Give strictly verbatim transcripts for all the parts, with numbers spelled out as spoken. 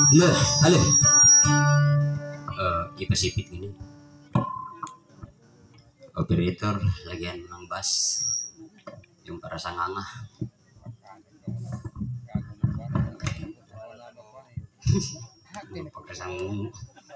Leh, halo. Eh, di Pasifik ini. Operator lagian menang bas. Yung para sa nganga. Yung pagkasang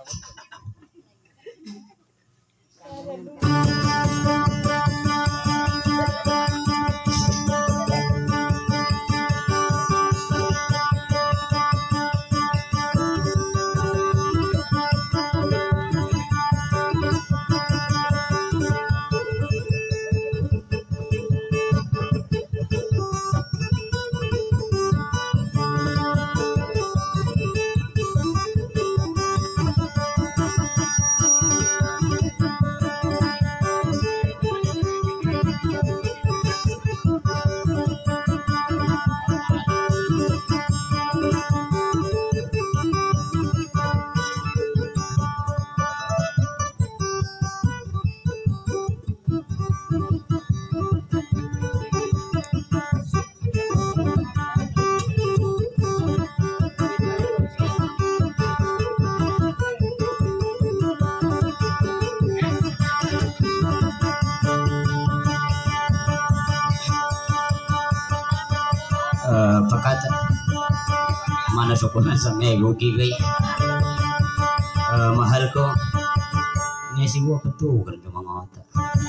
pakat mana sokonan sa nego kigay uh, mahal ko ni si gua petukan sa mga otak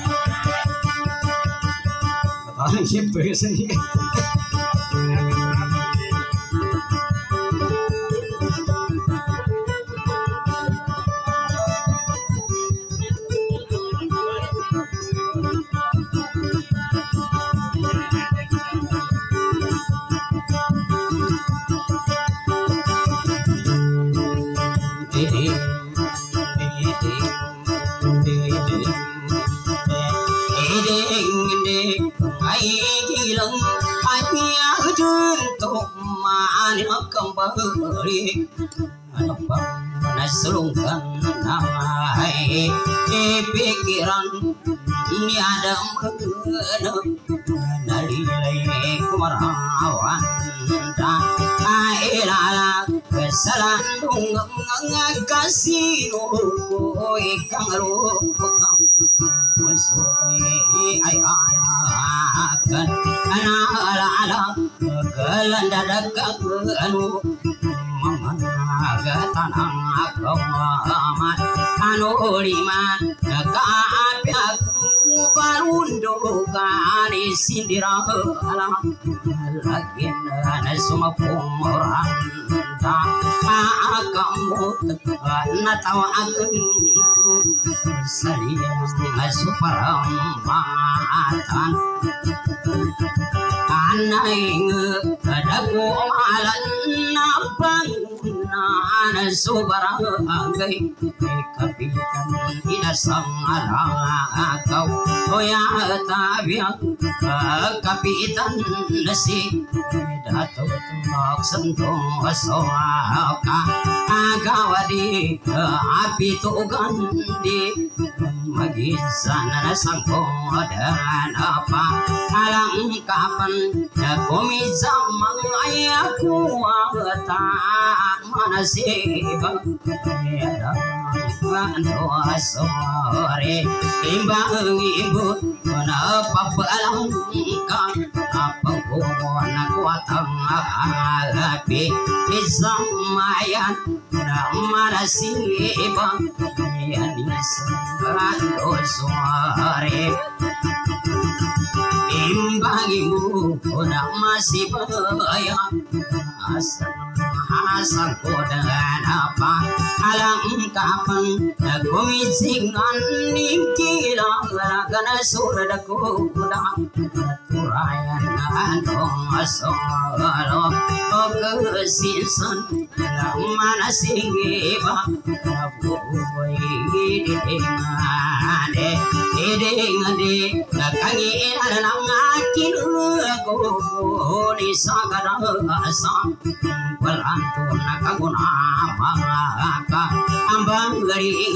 parang siyempre sa iya kembali apa nasulungkan namai pikiran ini ada mengenal nalilai kemarawan dan ailala kesalahan kasih nuku ikang rukam Wasukai ayakan anak-anak gelandadak anu mamaga tanang akamat anu lima kapiaku barundo kani sindira lagi nasuma pomoran kamu na tawa akan saling superambatan anaing dago malan napang na subarangay kapitan inasang arakaw oya tabiak kapitan nasi dato maksantong asoka agawadi api tugan di magisan na sangkong dan apa alang kapan kumisang mangayaku ta manasibang ano asore imbang ibu napapalang ka apang kumon kuatang alapi isang mayan na manasibang yan isang sore imbang ibu na masibaya asang asang ko dengan apa alang kapan kumisingan ningkilang lagana surda ko kuda turayan andong asoro o kesinsan mana singiba buhay dingade dingade nakangi nang akin ko ni sagada asam Walantun nakaguna maka ambang garingan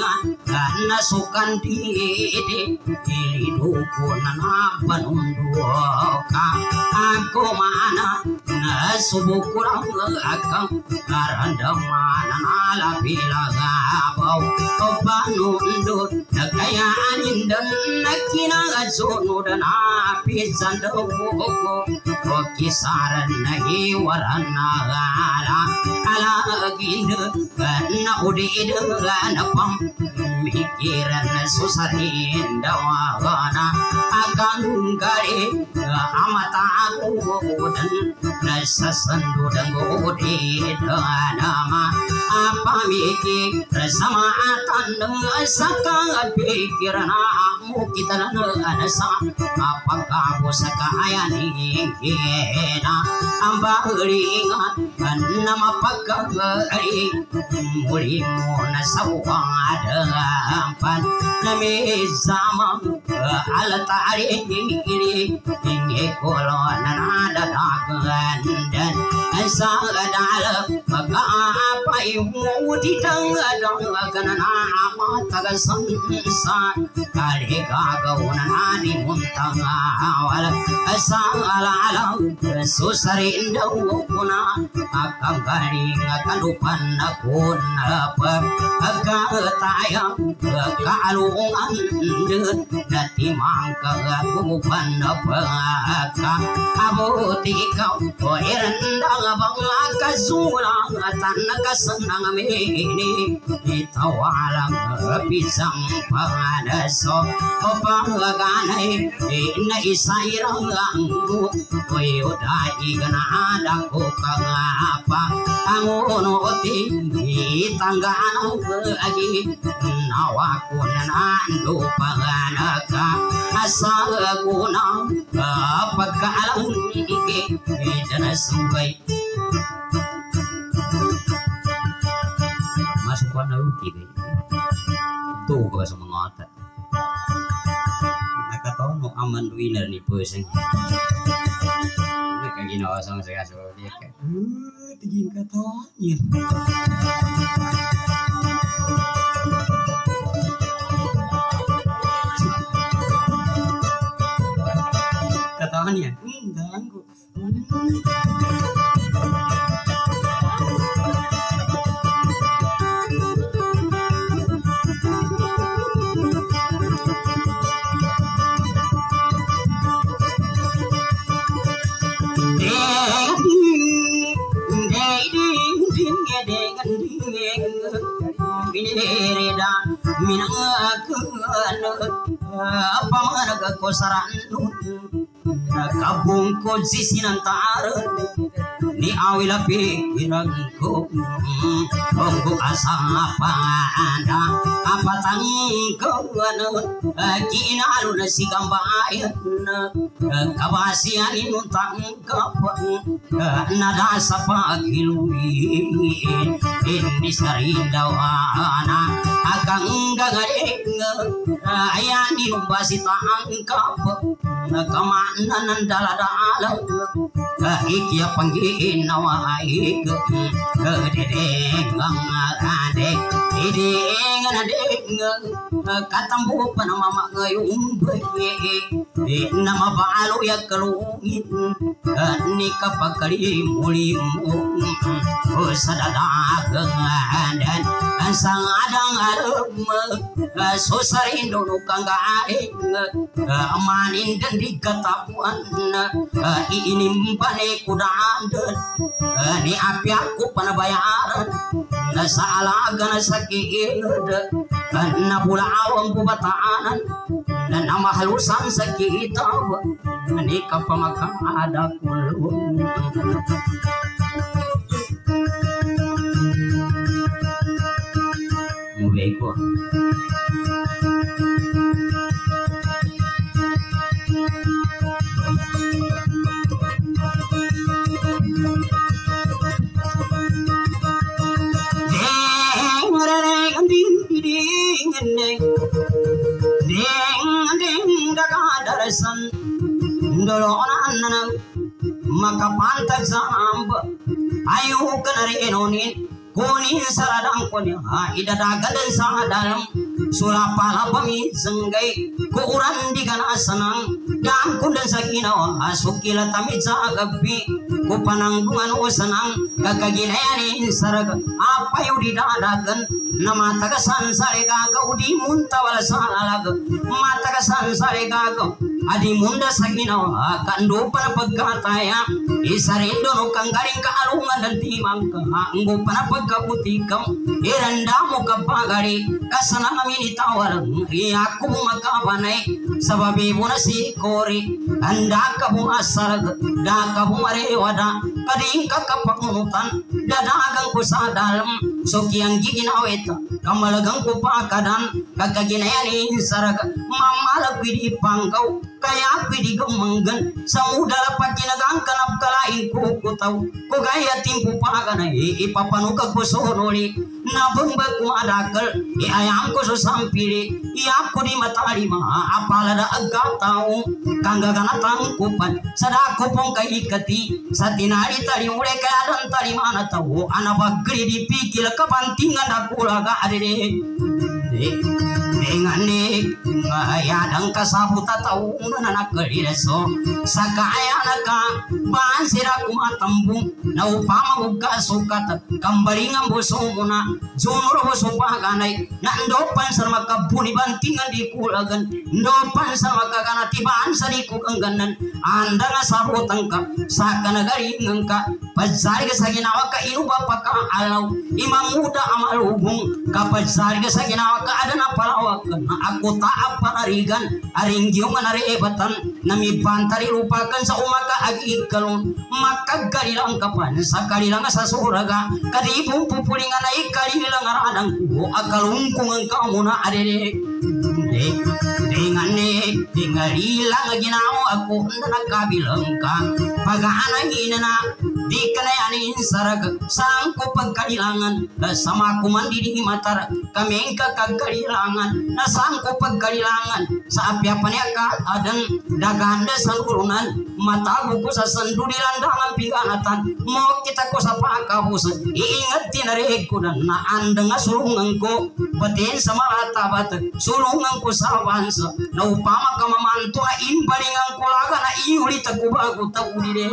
nasukan didi ilidukun na panunduka aku mana nasubukurang akang karandamana nalapilagabau panundut nakayaan indan nakinagasunod na pisandaw kisaran na iwaran na gala alagin na udid na pam mikiran na susarin dawagana akan gari amata agudan nasasandudan godid nama apa miki sama atan saka pikiran amu kita na sa apakah bosaka ayani kena amba ringan nama pagkagari mulimu na sawada ampan nami sama alatari ini ini kolon nada dagan dan sa dalam maka apa imu di tengah dagan nama tagasan sa kali kagaunan di muntang awal sa ala ala susari indah kuna akan garing akan lupan aku apa agak tayang kealungan nanti mangka aku apa abu tikau rendang bang kazulang tanah kesenang ini ditawalang pisang padaso pangganai na isairang anggu koyodai gana ada ko kangapa angono tinggi tangganang lagi nawaku nandu panganaka asal guna pagkalang ike dana sungai masukkan na uki tuh ko sa mga ata nakataon mo aman winner ni pusing nakaginawa sa mga kaso dia ka uh, tigin katawan niya katawan niya hmm ganggu Binirida minangakan apa mana kosaran kabungkod sisinantar ni awila pikiranku bongko asapa ada apa tangkawan kinalu na si gambayan kabasian inun tangkapan nada sa pagiluin ini sarindawana agang gagaling ayan inumbasi tangkap kamanan ng daladala ikya panggin nawaig kadideng ang adek ideng adek katambo pa na mama ngayong bayi na mabalo ya kalungin ni kapag kalimuli mo sa dadagang dan ang sangadang alam susarin doon kang gaing amanin dan di katapuan inimpane kudaan ni api aku panabayaran na sa alaga na sakit na bulawang pubataanan na namahalusan sa kitaw ni kapamagkada kulong mubay ko maka pantas samba ayo kenari enonin kunin saradang kunin ha idadaga dan sa dalam sulapala pami senggai ku uran di kana sanang dan kunden sakina asukila tami jagabi ku pananggungan o sanang kakaginayani saraga apa yung didadagan na mataga sansare gaga udi munta wala salalaga mataga sansare gaga adi munda sakina kando para pagkataya isarindo no kanggaring kaalungan dan timang ka anggo para pagkabutikam iranda mo kapagari kasanang amin itawalang iyaku makabanay sababi mo na si kori anda ka bumasarag da ka bumarewada kading kakapakunutan dadagang ko sa dalam sukiyang giginawit kamalagang ko pakadan kagaginayanin sarag mamalag pidi pangkaw kaya pidi gumanggan sa mudala pag ginagang kanap kalaing kukutaw ko gaya timpo pakanay ipapanukag ko sonoli nabambag kumadakal iayang ko sa sampili iyak ko di matalima apalada agkatao kanggaganatang kupan sa dako pong kaikati sa tinari tali ule kaya dan tali mana tao anabagri di pikil kapantingan akulaga adede dengan ni ayadang kasabuta tao na nakalireso sa kaya naka bansira kumatambung na upama buka sukat kambalingan buso muna junuro buso paganay na ndopan sa makabuni bantingan di kulagan ndopan sa makakanati bansa di kukangganan anda nga sabutang ka sa kanagaringan ka padsari ka sa ginawa ka inuba pa ka alaw imang muda amalubong kapag sari ka sa ginawa ka ada na palawag na ako taap panarigan aring giyong nariebatan na may bantari lupakan sa umaka ag-ikalong makagkalilang kapan sa kalilang sa suraga kadibong pupulingan na ikalilang aradang ko akalungkong ang kamuna adede dengan ne tingalilang ginawa ako na nagkabilang ka pag-aanangin na di kanayanin sarag saan ko pagkalilangan sama kumandi di matar kaming kakagkalilangan na saan ko pagkalilangan sa apyapan niya ka adang daganda sa urunan matago ko sa sandulilan dangang piganatan mo kita ko sa pakabus iingat tinarig ko na naanda nga sulungan ko batin sa maratabat sulungan ko sa bansa na upama kamamanto na imbalingan ko laga na iulit ako bago tauli de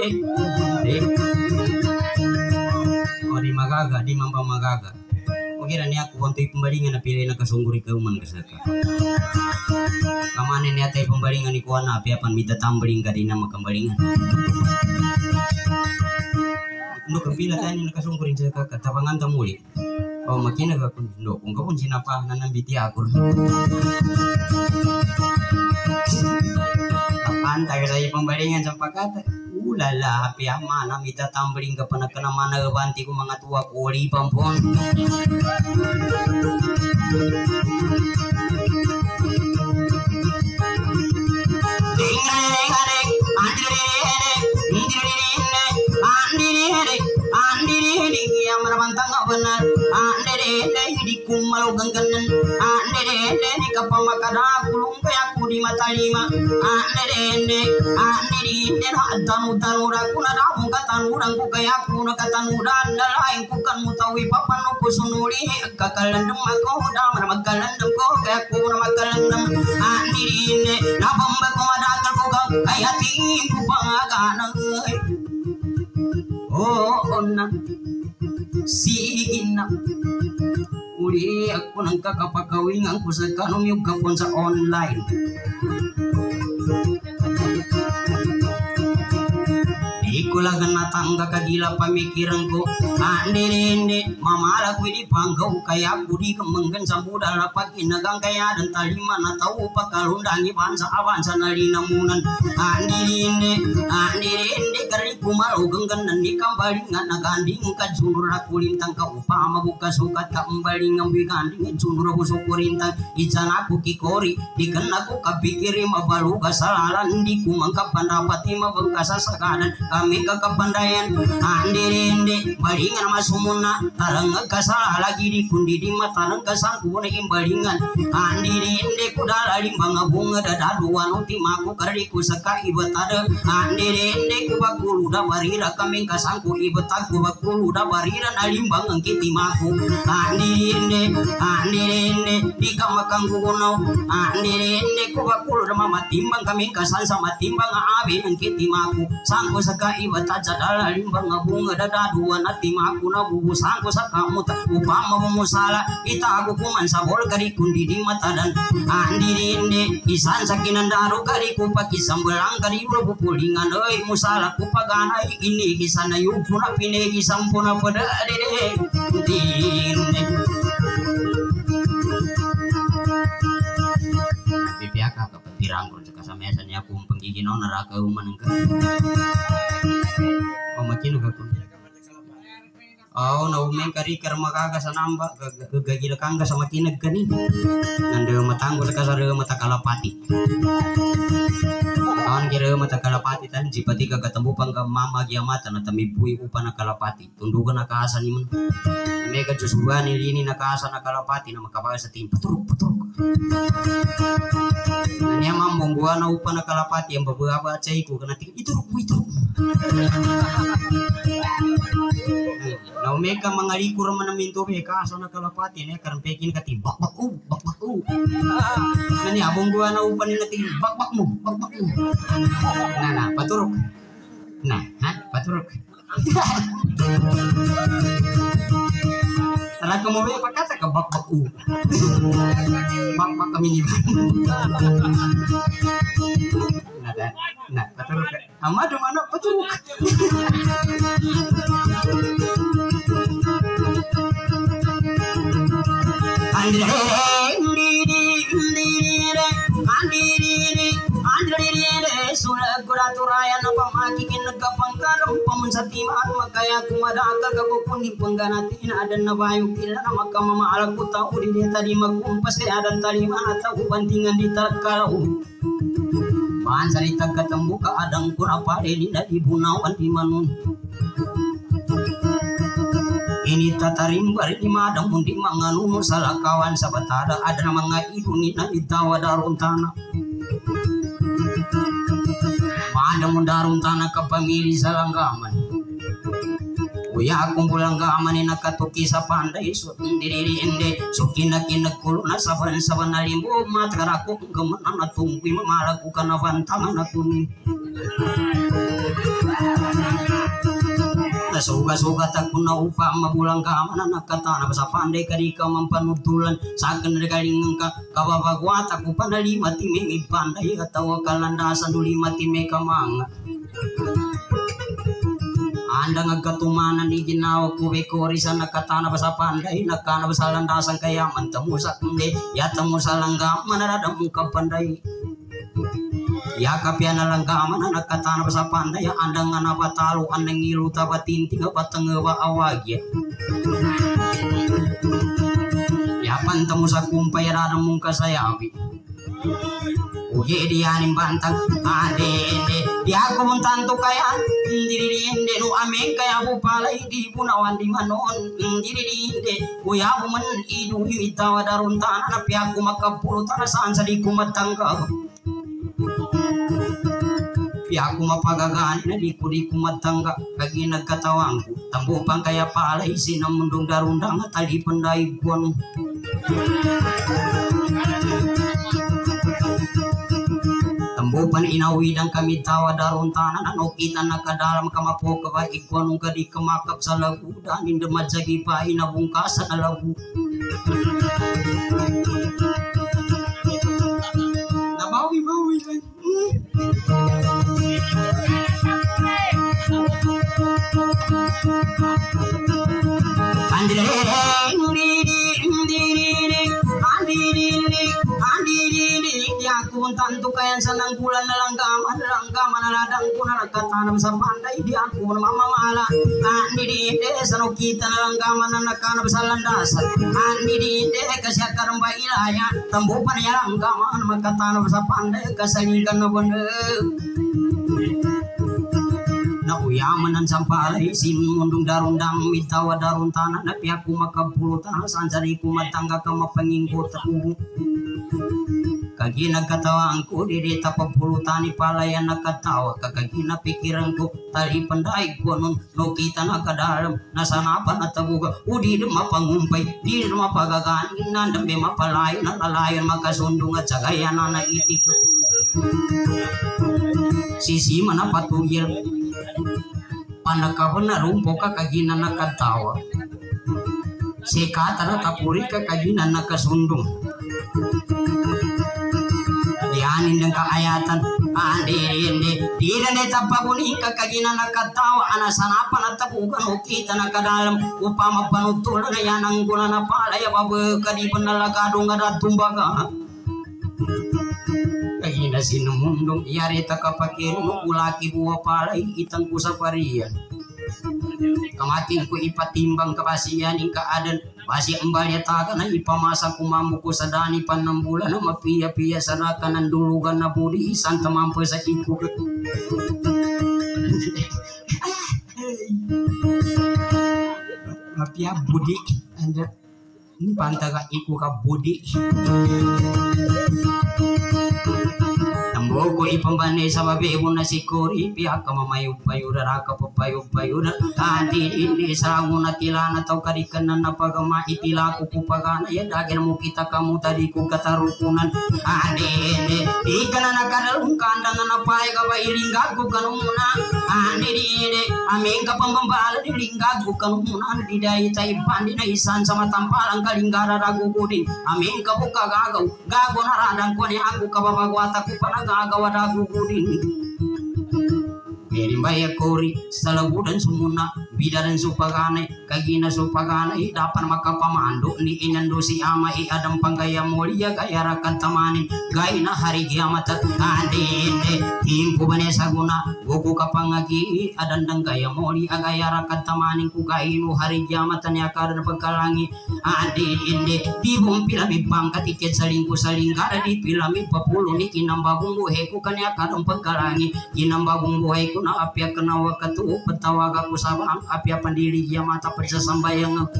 o di magaga di mampa magaga kira ni aku wantoy pembalingan na pilih na kasungguri kauman kasaka kamane ni atay pembalingan ni kuan na apiapan mita tambaling ka din na makambalingan no kapila kani na kasunggurin sa kaka tabangan tamuli oh makina ka kun no kung kapun sinapa na nambiti ako kapan tayo sa pembalingan sa pakata ulala api amana mita tambaling ka pa nagkanamana gabanti ko mga tuwa ko uli pampon benar ande de di kumalau gangganan ande de di kapamakada kulung kaya aku di mata lima ande de ande di de tanu tanu raku na damu kata nurang ku kaya aku na kata nuran lain ku kan mutawi papan ku sunuli kakalandem aku dah magkalandem ko kaya aku na magkalandem ande di de na bamba ko madakal ko kaya tingin ku pangaganang oh na sige na uli ako nang kakapakawingan ko sa kanong yung kapon sa online di ko lagan natangga kagila pamikiran ko ande ande mamala ko di panggaw kaya ko di kemenggan sa budal rapat inagang kaya dan talima na tau pakalundangi bansa avansa na linamunan ande ande ande ande kari kumalo genggan di kambalingan naganding ka sunur aku lintang ka upama buka sukat ka umbalingan biganding sunur aku sukurintang ijan aku kikori diken aku kapikiri mabalu kasalalan di kumangka pandapati mabengkasa sakadan kami ka kapandayan andirinde balingan masumuna tarang kasala lagi di kundi di mata nang kasangku ne imbalingan andirinde kudala limbang bunga dadaduan utimaku kariku saka ibatada andirinde kubakulu da barira kaming kasangku ibataku bakulu da barira nalimbang ang kitimaku andirinde andirinde di kamakang kugunaw andirinde kubakulu da mamatimbang kaming kasan sama timbang abi ang kitimaku sangko saka ibataja dala limbang bunga dadaduan at timaku na bubusang ko sa kamot upama bumusala itago kuman sa bol kari kundi di matadan andirinde isan sa kinandaro kari ko pakisambalang kari mo pupulingan oy musala ko paganay ini kisana yung puna pinegi sampuna pada dede dinde bibiaka ka petirang ko sa kasamesan ya kung panggiginaw naraka uman ka mamakino ka kun oh na umeng kari karma kaga sa namba gagila kangga sa matinag kani nando matanggo sa kasara mata kalapati kawan kira mata kalapati tan jipati kagatambu pangga mama giamata na tamibui upa na kalapati tundugan na kaasa ni man mega josuan ini na kaasa na kalapati na makabaya sa tim paturuk paturuk nanya mambong gua na upa na kalapati yang beberapa cai ku kena tik ituruk ituruk na umeka mangaliku raman na minto be kaasa na kalapati ne karan pekin kati bak bak u bak bak u nani abong gua na upa ni natin bak bak mo bak bak mo nah nah paturuk nah ha paturuk tara kamu be pakata ka bak bak u bak bak kami ni nah nah paturuk amado mana paturuk Andre ndiri ndiri andiri andiri sura guraturaya na pamakikin nagkapangkaram pamunsatimaan makaya kumadaka kakukunin pangganatin adan na bayong kila na makamamaalag ko tao di tadi magkumpas kaya adan taliman at ako bantingan di talagkaraw maan salita katambu ka adang kunapare di na ibunawan di manon ini tatarimbar di madang mundi manganuno salakawan sa batada ada na mga iduni na itawa darong tanah madang mo darong tanah kapamili sa langgaman uya akong bulanggaman ni nakatuki sa panday so ndiri inde so kinakinagkulo na saban saban na limbo matarako gamanan na tungkoy mamalago ka na bantangan na tunin suga-suga tak kuna upa mabulang ka mana nakatana sa panday kadi ka mampanutulan sa akin regaling ka kababagwata ko panalima timing ipanday at tawa kalandasan ulima time kamanga anda ngagkatumanan di ginawa ko bekori sa nakatana sa panday nakana sa landasan kaya mantamu sa kundi yatamu sa langgam manaradam ka panday ya kapian langgaman anak katana sa panday anda nga napatalo anang ilu tabatinting batang wa awagya ya pantamu sa kumpay radang mong kasayawi uye dianin bantang ade ade di ako mong tanto kaya diri inde no ameng kaya bu palay di punawan di manon diri inde uya bu man idu itawa darun tanah na piaku makapulo tarasan sa di kumatangka piaku mapagagaan na di kudi kumatangga kagi nagkatawangku tambupang kaya palay sinamundong darundang at tali panday buwan tambupan inawidang kami tawa darun tanan ano kita nakadalam kamapo kaba ikwanong kadi kemakap sa lagu dan indemad sagi pa inabungkasan na lagu nabawi-bawi lang aku tantu kayan sanang bulan na langgaman langgaman na ladang ko na nagkatanam sa panday di ako na mamamala andi di inde sano kita na langgaman na nagkanap sa landasan andi di inde kasi akaramba ilaya tambupan ya langgaman magkatanam sa panday kasalikan na banda na uyamanan sampalay sinundong darundang mitawa darun tanah na piyaku makabulu tanah sansari ku matangga ka mapanginggot aku kagina katawangku dirita papulutani palayan nakatawa kagina pikiranku tali pandai ku nun no kita nakadalam nasanapan at tabuga udi dema pangumpay di dema pagaganin nandang bema palayan nalalayan makasundong at sagayan na itik sisi mana patugil panakahon na rumpo ka kagina nakatawa sekata na kapuri ka kagina nakasundong yanin ng kaayatan andi indi tidak neta paguni kakagina nakatawa anasanapan at tabugan o kita nakadalam upama panutul na yan ang guna na palaya babe kadipan na lagadong at tumbaga kagina sinumundong iyarita kapakirin ulaki buwa palay itang kusaparian kamating ko ipatimbang kapasiyan ng kaadan basi embalya taga na ipamasa kumamu ko sa dani pan ng bulan na mapiya-piya sa raka ng dulugan na budi isang tamampo sa iko mapiya budi anda ini pantaga iko ka budi Tambo ko ipambane sa babi mo na si Kori pihak ka mamayog payura raka papayog payura adi hindi sa muna tila na tau karikan na napagama itila ko kupagana ya dagin mo kita kamu tadi ko katarukunan adi hindi di ka na nakadalong kanda na napay ka ba ilingag ko kanumuna adi hindi aming ka pambambala ilingag ko kanumuna di dahi tayo pandi na isan sa matampalang kalingara ragugudin aming ka buka gagaw gago na radang ko ni ako kababagwata ko panag gagawa ragugudin Merimbaya kori salabudan sumuna bidaran supagane kagina supagane dapan makapamando ni inando si ama i adam panggaya molia gaya rakan tamanin gaina hari kiamat adinde timku bane saguna buku kapangagi adandang gaya moli agaya rakan tamanin ku gainu hari kiamat ya karan pagkalangi adinde di bumpila mi pangkat iket salingku salinggara di pilami papulu ni kinambabung buheku kanya karan pagkalangi kinambabung buheku na apya kenawa katu petawaga kusabang apya pandiri ya mata persasambayang aku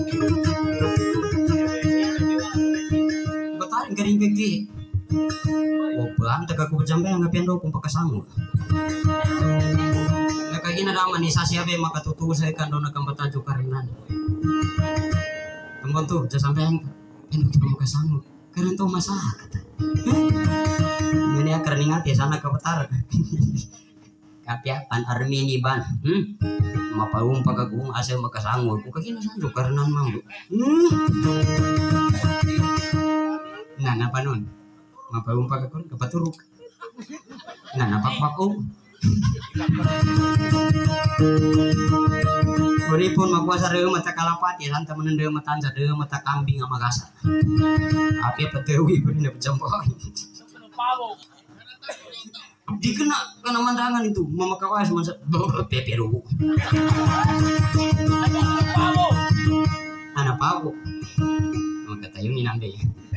betal garing gigi oban taga ku jambayang apya ndo kung pakasango na kagina raman ni sasi abe makatutu sa kando na kambatajo karinan tembon tu jasambayang endo tu makasango karon to masaha kata ini akar ningat ya sana ka betar kapiapan armini ban hmm mapaung pagagung asa makasangol ko kagina sanjo karenan mambo hmm na napanon mapaung pagagung kapaturuk na napakpako Uripun magwasa reu mata kalapati santa menendeu mata ansa deu mata kambing ama gasa api petewi pun dapat jambon dikena kena mandangan itu mama kawas masa peperu anak pago maka tayo ni nambe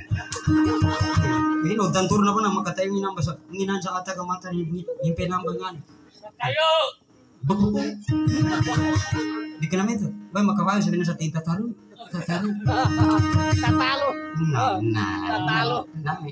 ini notan turun apa nama kata ini nambah ini nanti kata ke mata ni nyimpe nambangan tayo beku dikena itu bae maka kawas sebenarnya satu tinta taru taru tatalu nah nah tatalu nami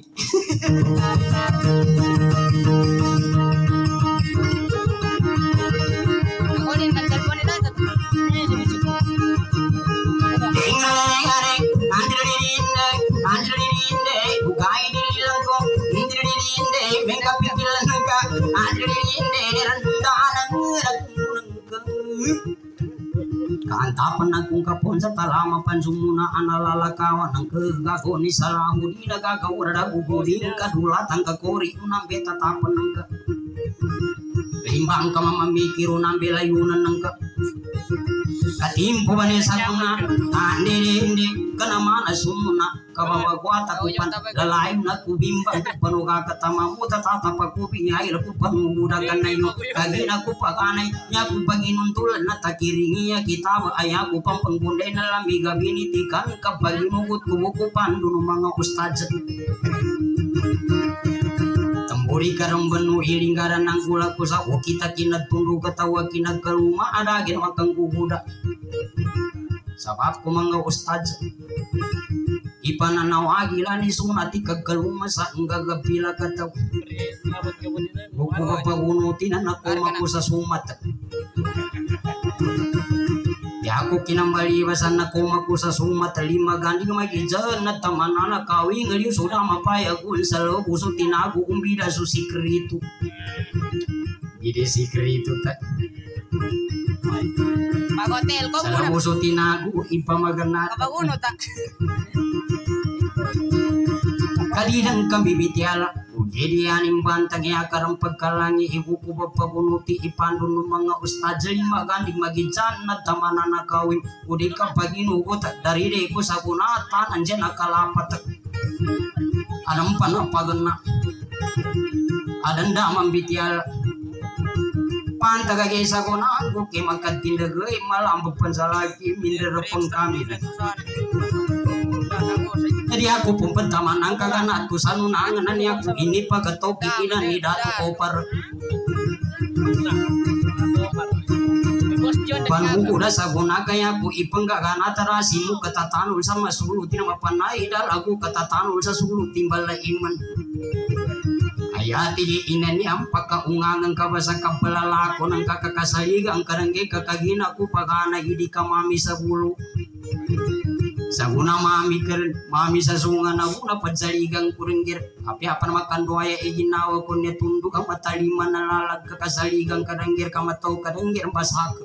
Kantapan akong kapon sa talama pansumuna analalakawan ang kagagoni sa lahudi nagagawara na guguli kadulatan kakori unang betatapan ng ka limbang ka mamamikiro ng belayunan ng ka katimpo ba niya sa kuna hindi hindi ka naman asumuna kababagwata ko pan lalaim na kubimbang pano kakatama mo tatatapag ko pingay na ko pangugudagan na ino kagina ko paganay niya ko paginuntulan na takiringiya kita ayaw ko pang panggunday na lamiga binitikan kapaginugot ko buko pando ng mga ustad sa uri karang benu ilinggaran nang kula kusa o kita kinat tundu ketawa kinat kaluma ada gin makang guguda sabab ko mga ustad ipananawagi lani sunati kagaluma sa gagapila kataw buku papagunutin na ako makusa sumat ya ako kinambalibasan na kumaku sa sumat lima ganding magijan na tamanana kawing aliw sudah mapayagul sa loob uso tinago kumbida su sikritu bide sikritu ta Pagotel ko sa loob uso tinago ipamaganat kabaguno ta kadidang kami bitiala jadi aning bantang ya karang pagkalangi ibu ko papabunuti ipandun ng mga ustad lima ganding magijan na tamanana kawing udi ka paginugot dari de ko sa kunatan andiyan nakalapat anong panapagan na adanda mambitiala pantaga sa kunan ko kay magkatindagay malambog pansalaki minderapon kami jadi aku pun pertama nangka kanat ku sanu nangan ni aku ini pagatoki ina ni datu opar panmu udah saguna kaya aku ipengga kanat rasimu ketatanul sama sulu tina mapanai dal aku ketatanul sa sulu timbal la iman ayati di ina ni ampaka ungangan kabasa kapalalako ng kakakasaliga ang karangge kakagina ku pagana idi kamami sa bulu saguna mami ker mami sa sunga na una padsaligang kuringgir api apa makan doaya iginawa ko ne tunduk ang matalima na lalag kakasaligang karanggir kamataw karanggir basak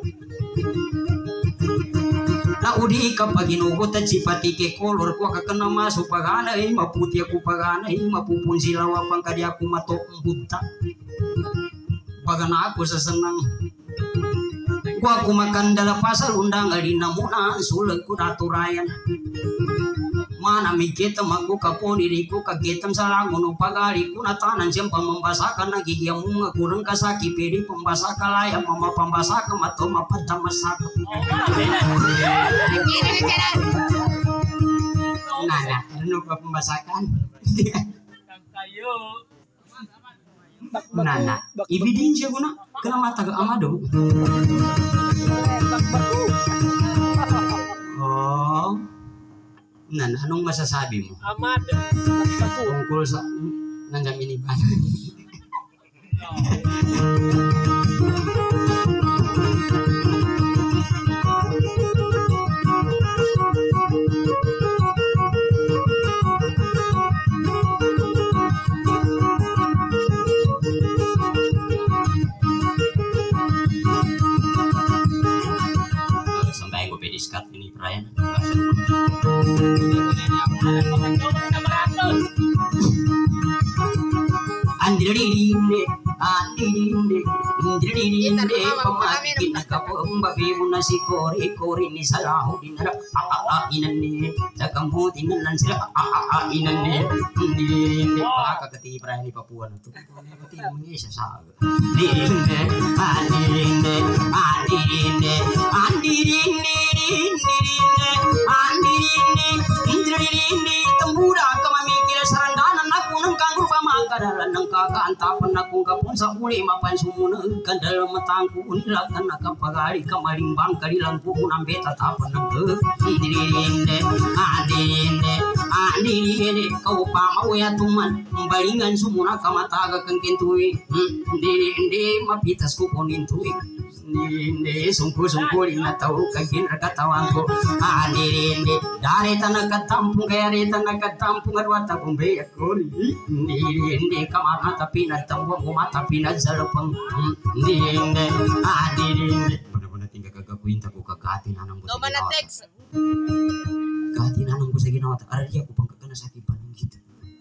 na udi ka paginugot at sipati ke kolor ko kakana maso pagana eh maputi ako pagana eh mapupun sila wapang kadi ako mato buta pagana ako sa senang gua aku makan dalam pasar undang alina muna sulag ku naturayan mana mikita magu kapon diriku kagetam salangon pagali ku natanan siyang pamambasakan nagigiam mga kurang kasaki peri pambasaka layang mama pambasaka mato mapatamasak nana ano pa pambasakan nana ibidin siya guna kena mata ke amado oh nana anong masasabi mo amado tungkol sa nandiyan miniban diskat ini perayaan andirinde andirinde andirinde pamati nakapong babi mo na si kori kori ni salahu dinara a a inanne jagamu tinan sila a a inanne andirinde pakakati perayaan di Papua itu pati Indonesia saga andirinde andirinde andirinde andirinde Indirinde, andirinde, indirinde, tembura kamamikil sarandanan aku ng kanggo pamagaralan ng kakaantapan akong kapun sa uli mapan sumunag kandal matangku unilagan na kapagari kamalimbang kadilang puunang betatapan ng ke indirinde, andirinde, andirinde, kau pamawaya tuman balingan sumuna kamataga kang kintuwi indirinde, mapitas ko kunintuwi nirinde sungku-sungku na tau kagin rakatawangko nirinde dari tanah katampung kaya dari tanah katampung arwa tapung beyak kuri nirinde kamar tapi na tambong mata pinat salapang nirinde nirinde benar-benar tinggal kagakuin taku kagatin anang ko sa ginawa kagatin anang ko sa ginawa ada dia ko pangkakana sa kipanang kita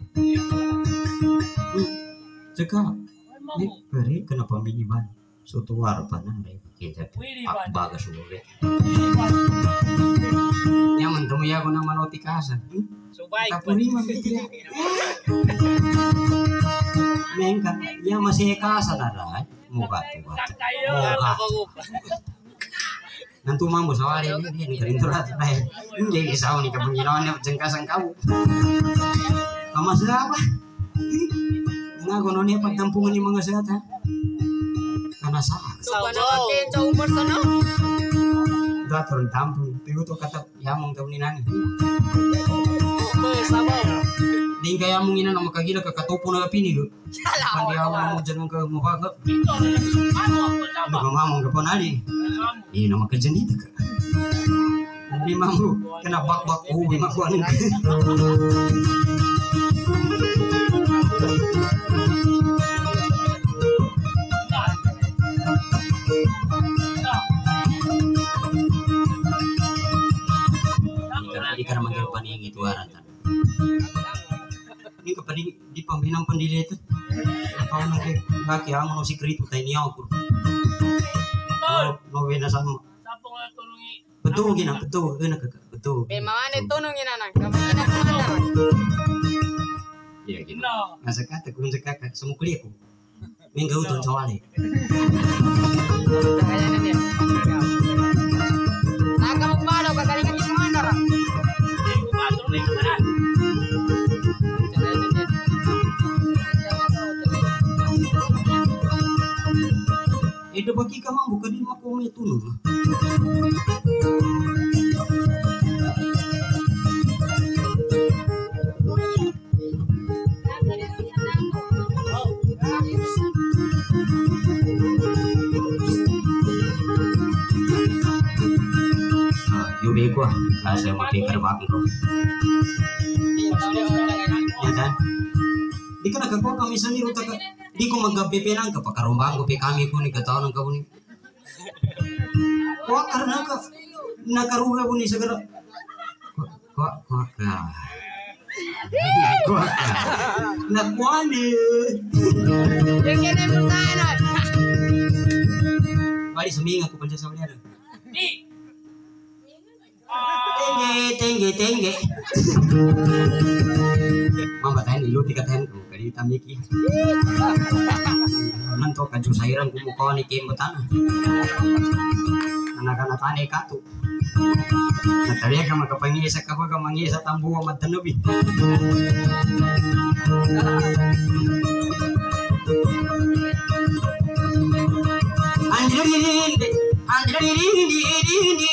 cekak ini beri kenapa miniban suatu warpan ada kita bagas suwe yang mentum ya guna manoti kasan kapuri mambitiya mengka ya masih kasan ada muka tuh muka nanti mampu soal ini ini kerinturat baik jadi saw nih kepenginawan yang jengkasan kau kamu siapa Nga kono niya pagtampungan ni mga sehat ha. Kana sa. Sabaw. Sa umur sana. Dator tampung. Tigo to kata yamong taw ni nani. Sabaw. Di kaya mong ina na makagila ka katupo na pini lo. Pandi awan mo dyan ka mubaga. Nagamamong ka pa nali. Iya na makajandita ka. Di mampu kena bak-bak ubi makuan. Di karena manggil paning itu aratan. Ini kepada di pembinaan pendiri itu. Kau nanti kaki ang no secret utai ni aku. No wena sama. Betul gina, betul, enak kakak, betul. Bagaimana tunungin anak? Kamu enak mana? Iya gina. Nggak kata kun kakak semua kuliahku. Minggu itu soalnya. Nah kamu mana? Kakalingan di mana orang? Itu bagi kamu bukan di makom itu loh. Yubi gua, saya mau pikir bang kau. Ya kan? Di kana kau kami sendiri utak. Di ko maggabi nang kapakarumbang ko pi kami ko ni kataon ng kabuni. Wa karena ka nakaruha ko ni sagara. Ko ko ka. Ko ka. Na kwani. Yang mo sana. Bali suminga ko pansa sa ulian. Tengge tengge tengge. Mama tahan ilu tiga tahan ko kali tamiki. Nanto kaju sairan kumukaw ni Kim Butana. Anak-anak tani katu. Nataliya ka makapangisa ka baga mangisa tambuwa madanobi. Andiririnde, andiririnde,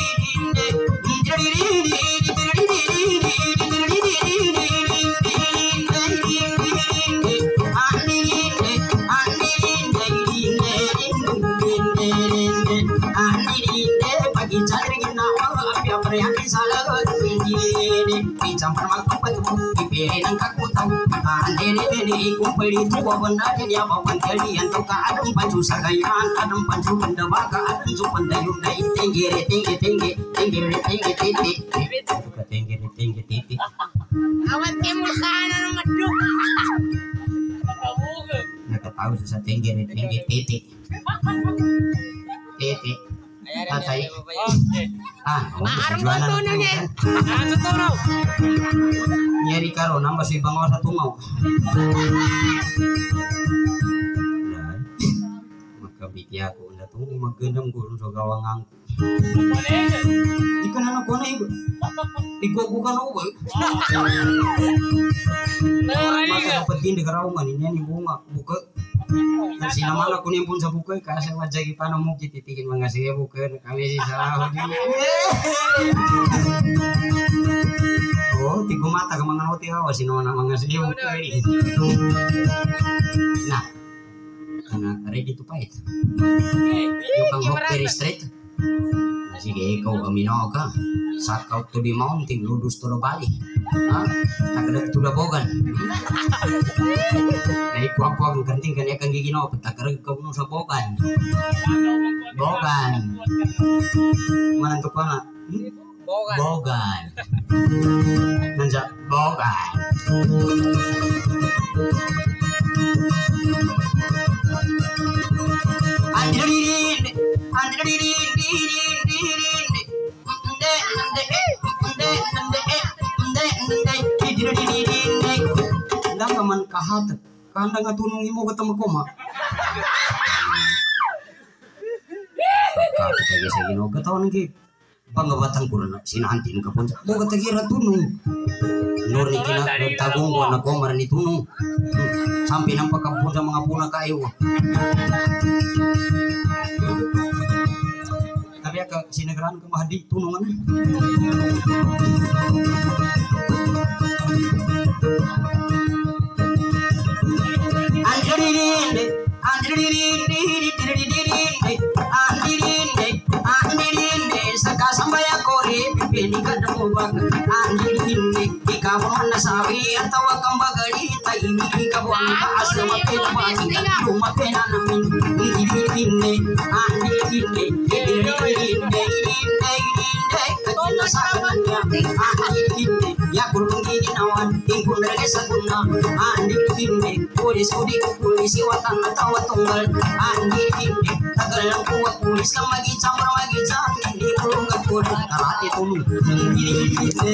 Awat kamu sana meduk. Nggak tahu susah tinggi tinggi titik titik. Tatai. Ah, Maarmo tunungin. Ano tunog? Nyeri karo nambah si bangwa satu mau. Maka biti aku udah tunggu magendam gurun so gawang angku. Ikan anak kone ibu. Iku bukan obo. Maka dapat di karaungan ini nih bunga buka. Si nama aku nih pun sabuka kasih wajah kita namu kita tikin mengasih buka kami sih salah. Oh, tiga mata kemangan hoti hawa si nona mengasih buka ini. Nah, karena ready to fight. Yung kang hook very straight. Sige, ikaw kamino ka. Saat kau to di mountain, ludus to bali. Ha? Takada to da bogan. Ay, kuwa-kuwa ang kanting kanya kang giginaw. Pagtakarag ka mo sa bogan. Bogan. Manantok ka na? Bogan. Bogan. Nandiyan, bogan. Andiririn, andiririn, dirin, dirin, ende, ende, ende, ende, ende, ende, dirin, lang man kahat, kanda nga tunungi mo katama koma. Kapit lagi sa ginoo katawan ng pangabatang ko na sinantin ka po. Mo katagira tunong. Nor ni kina tagong ko na koma ni tunong. sampai nampak kampung sa mga puna kayo. Tapi ka sinagaran ka mahadi tunungan na. Andiririnde, andiririnde, andiririnde, andiririnde, andiririnde, saka sambaya kore pipeni kadamu bag, andiririnde, ikawan na sabi atau kambagari taimi ikawan ka asama pinabagi rumah pena namin, andiririnde, andiririnde, andiririnde, andiririnde, kacila sakannya, andiririnde, ya kurung ginawan, ingkun dari saguna, andiririnde, pulis kudik pulis iwatan tawa tunggal, andiririnde, tagal lang kuwa pulis kang magicam magicam, hindi kurung gagpuri, karate tulong, andiririnde.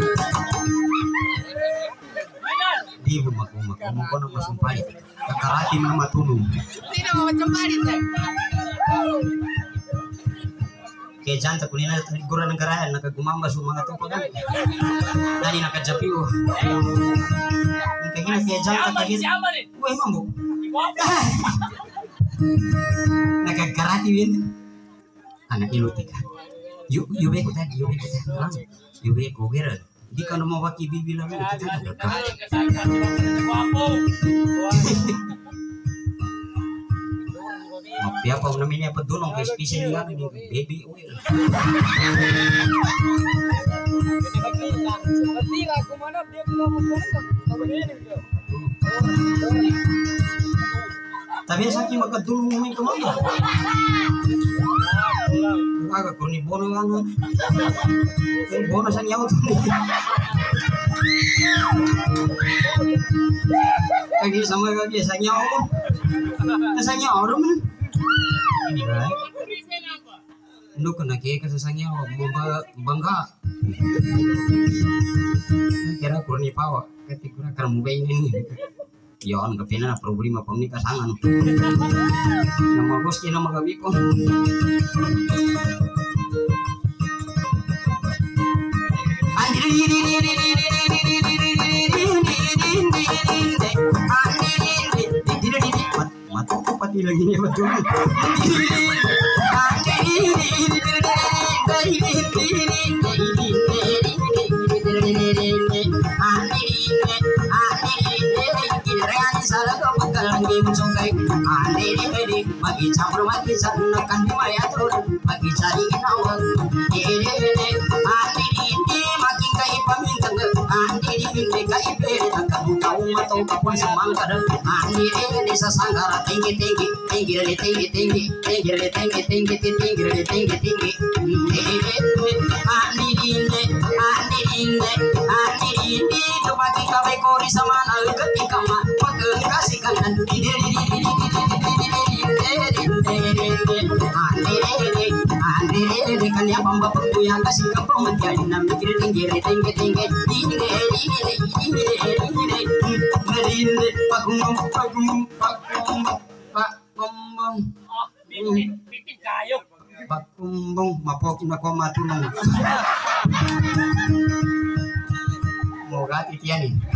Di rumah rumah kamu kau nama sumpah, karate nama tulong. Tidak mau cembari teh. Kaya janta kulina gura ng karayan nakagumamba sa mga to pagan. Nani nakajapiw. Kaya kaya janta kagin. Uy mambo. Nakakarati yun. Anak iluti ka. Yu yube ko tadi yube ko tadi. Yube ko gira. Di ka na mawaki bibilang kita nagka. Mapiya pa namin niya pa doon ang special niya ng baby oil. Tapi sa akin magkadulong namin kumanda. Aga ko ni bono ano. Ni bono sa niya to. Lagi sama lagi sa niya ako. Sa niya ako man. Lu kena kaya kesasanya bangga. Kira kurni pawa, ketika kamu ini ya on kepina problema pemnikah sangan. Nama bos kina nama kami ko. Mata pati lagi nih betul. Bagi campur bagi sanakan di maya turun bagi cari nawang ini ini makin kai pamintang ini ini kai beri kamu tahu atau kapun semangka ini ini sasanggara tinggi tinggi tinggi tinggi tinggi tinggi tinggi tinggi tinggi tinggi tinggi tinggi ini ini ini ini bagi kawe kori sama nalu ketika mak pegang kasih kanan ini ini ini kan ya bamba yang kasih ke pemenjadi nam mikir tinggi tinggi tinggi ini ini ini ini pakum pakum pakum pak ngomong Bikin kayu. pakumbong mapokin ako matulong mau gati tiyan eh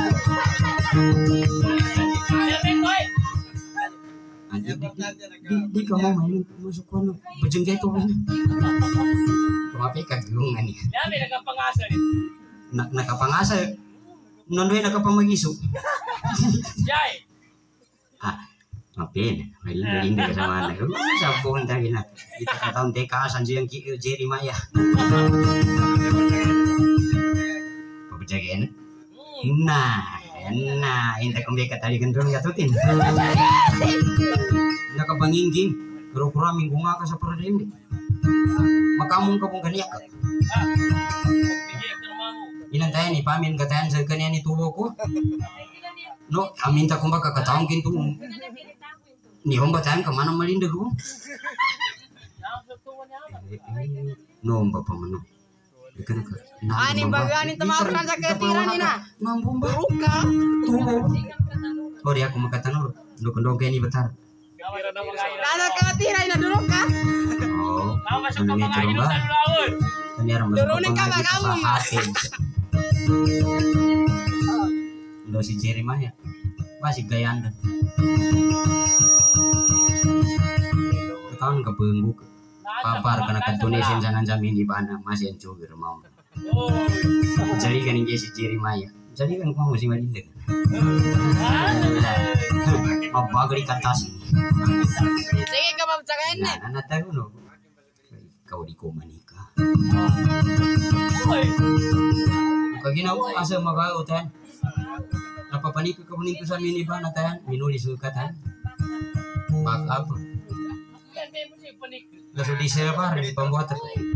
Di, di, di ka mau main masuk kono bejeng kayak tuh ini tapi kagungan nih Dami nakapangasa rin. nak nakapangasa nondoy nakapamagiso Jai. ah mapin maling maling ka sama anak sabon tadi na kita kataon tekasan siyang Jerry Maya pabejagain nah nah inta kembali tadi kan dulu ya tutin nakapangingging kura-kura minggu nga ka sa parading makamong ka pong kaniyak inantayan ipamin katayan sa kanya ni tubo ko no aminta kung baka kataong kinto ni hong batayan ka manang malindag ko no ba pa mano Ani bagani tamaran sa katiran ni na. Nambong ba? Buka. Tubo. O di ako makatanong. Dukundong kayo ni Batar. Nada katiran na dulu ka. Oo. Masuk ka mga inutan lawan. Kanyara mas Durunin ka ba kamu? Ndo si Jerry Maya. masih gaya anda tahun kebengguk papar karena ketunesin sana jamin di mana masih yang cubir mau jadi kan ini si ciri maya jadi kan kamu masih malinde apa geli katas Sige ka mabsakain na. anak tahu no kau di komunika kau gina ko asa magao tan napapanipi ka punin ko sa minivan na tan minuli sukatan bak apa lalu di server di pembuatan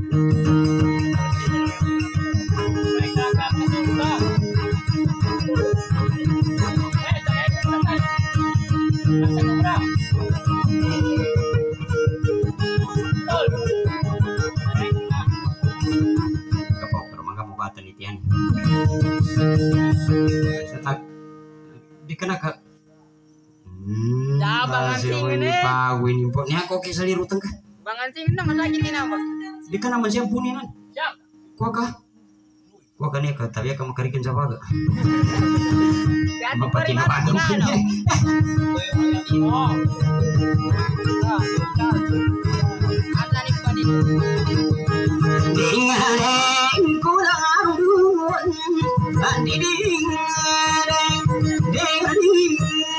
kapok rumah kamu kata nitian setak dikena ke hmm Jangan masih sing ini. pawin impor nya kok kisah liru tengah Bangan sing na masakit din ako. dikena man siyang puninan kuha ka kuha ka niya ka tabi ka makarikin sa baga Dati pa rin mapatinabago natin ka ano. niya Asa ni pa dito. Dingareng kulang duon Andidingareng Dingareng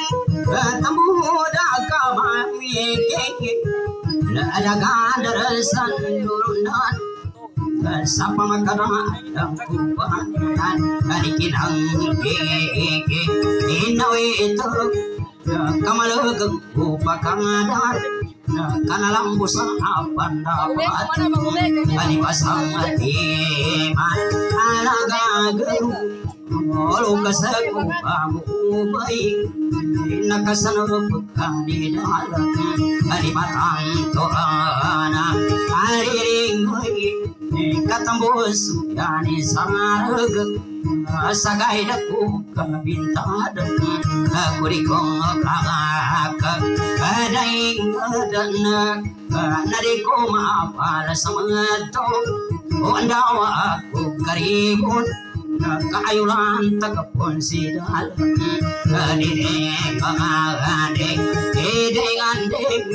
Tamuda kamamike Lalagan darasan durunan Sapa makarang kubahan Narikinang keke Inaw ito Kamalagang upakangadan Kanalambus ang pandapat Alipasang atiman Alagagaru Olo kasago pamubay Nakasanog kandidalan Alimatang torana Ariringay Katambos Yani sarag Sagay na po kabintadan Kurikong kakak Kadaing adanak Nariko mapala sa mga to O andawa ako karibon Kaayulan tagapon si dalan Kadideng kakagandeng Dideng andeng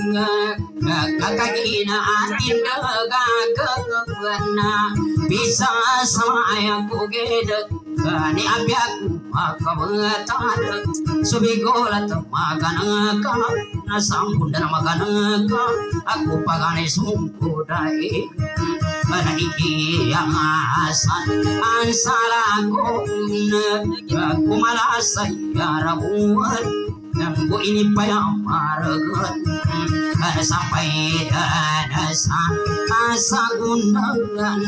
Kakaginaan Inagagagagan na Bisa samaya kugedeg Ni abyak makabatad Subigolat maganaka Nasampun dan maganaka Aku paganay sungkuday Mananiki yang asan Ansala ko kumalasay arabuan Nang ko ini pa yung maragat Sampai danasa Asa gundagan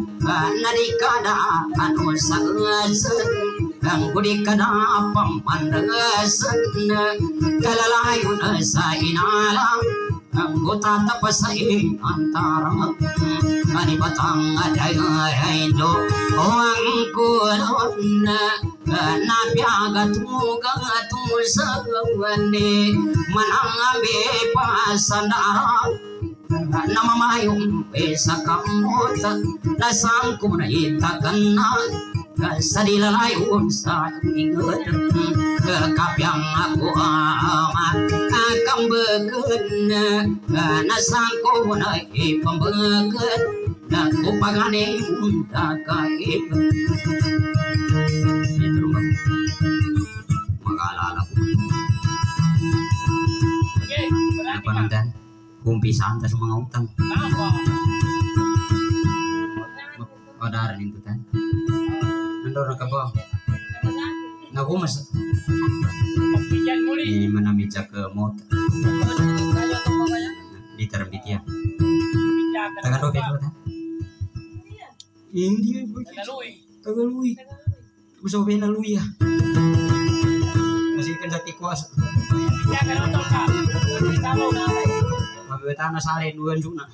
Narikada Ano sa gasan Nang ko di ka na pamandasan Kalalayo na sa inalang Ang tatapasay antara Ani batang aday do O ang kulon Nabiagat mo kang sa gawani Manang abe pasandara Namamayong pesa kamot Nasang ko na itagan na Sa dilalayon sa ingat Kapyang ako amat Kambagan Nasang ko na ipambagan Kupagani unta kaib Ito ba? Mag-aalala ko Apa nandan? Kumpisahan ta sa mga utang Padaran ito tan Nandun ka ba? Naku mas Ini manamidya ke mot Di terbit ya Taga dope ito tan Hindi Tagalui Gusto ko na luya Kasi kan dati kuas Mabibita na sa alin duwan juna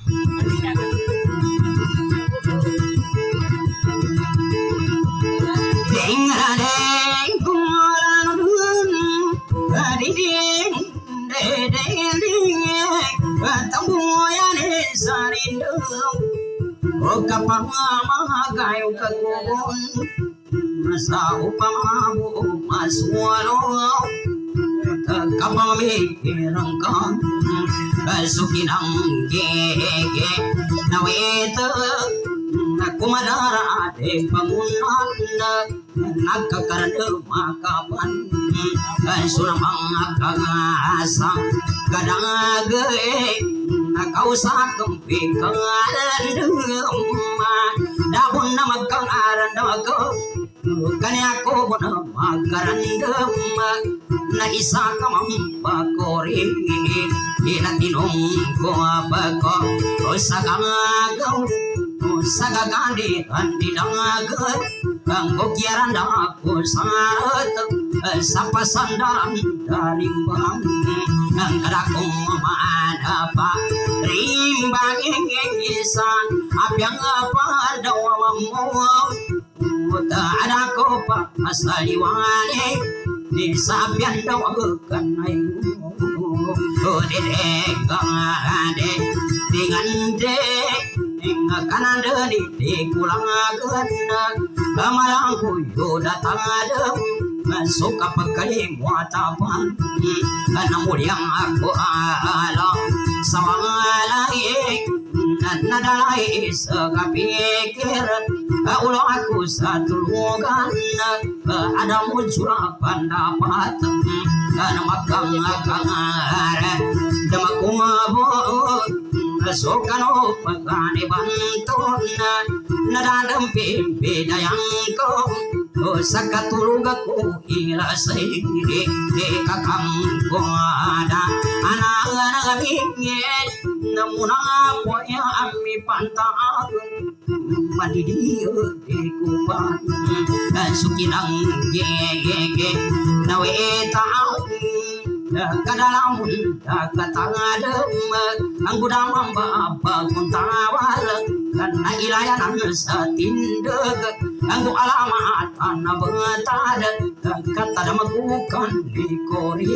Ding-a-ding kumalan Ding-ding Ding-ding Tambuyan isarindong O kapamamagay o kagubon Sa upamabu maswalo kapamikiran kang sukinang gege naweta kumadara de bangunan nagkakaranda makapan sulamang kagasa gadage kau sakang pikalanduma dabun na magkangaranda kanya ko na magarandam na isa ka mampakori inatinong ko abako o sa kangagaw o sa gagandi andi dangagat ang bukyaran na ako sa sa pasandaran darimbang ang kadakong mamanapa rimbang ingisan apyang apa daw mo ada ko pa masaliwani di sabian daw kanay o dedegade dingande ing kananda di kulang agana kamalang kuyo datang ada masuk kapagkali muatapan kanang mulyang ako ala sawangalay nadalay sa kapikir ulo ako sa tulugan ada muncurapan dapat na magkangakangara damakumabo so kano pagani banton nadadampim bidayang ko o sa katulog ako ilasay di kakang gumada anang nangingit na muna po ya ami pantaag madidiyo di kupan sukinang gege naweta kadalamun katangadem ang gudamang babagong tawal karena ilayan sa tindag ang alamat na bangtad kata na magukan di kori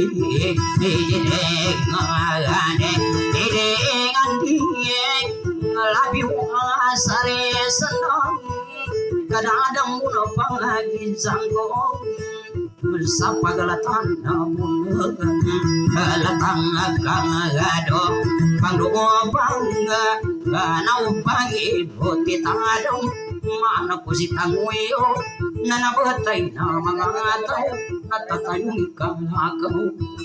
ideg ngane ideg andieg labi asare senang kadadang muna pangagi zanggong sa pagalatan na bunagan latang kangado pangduo bangga kanaw bangi buti tangadong mana ko si tanguyo na nabatay na mga ataw natatayong ikangagaw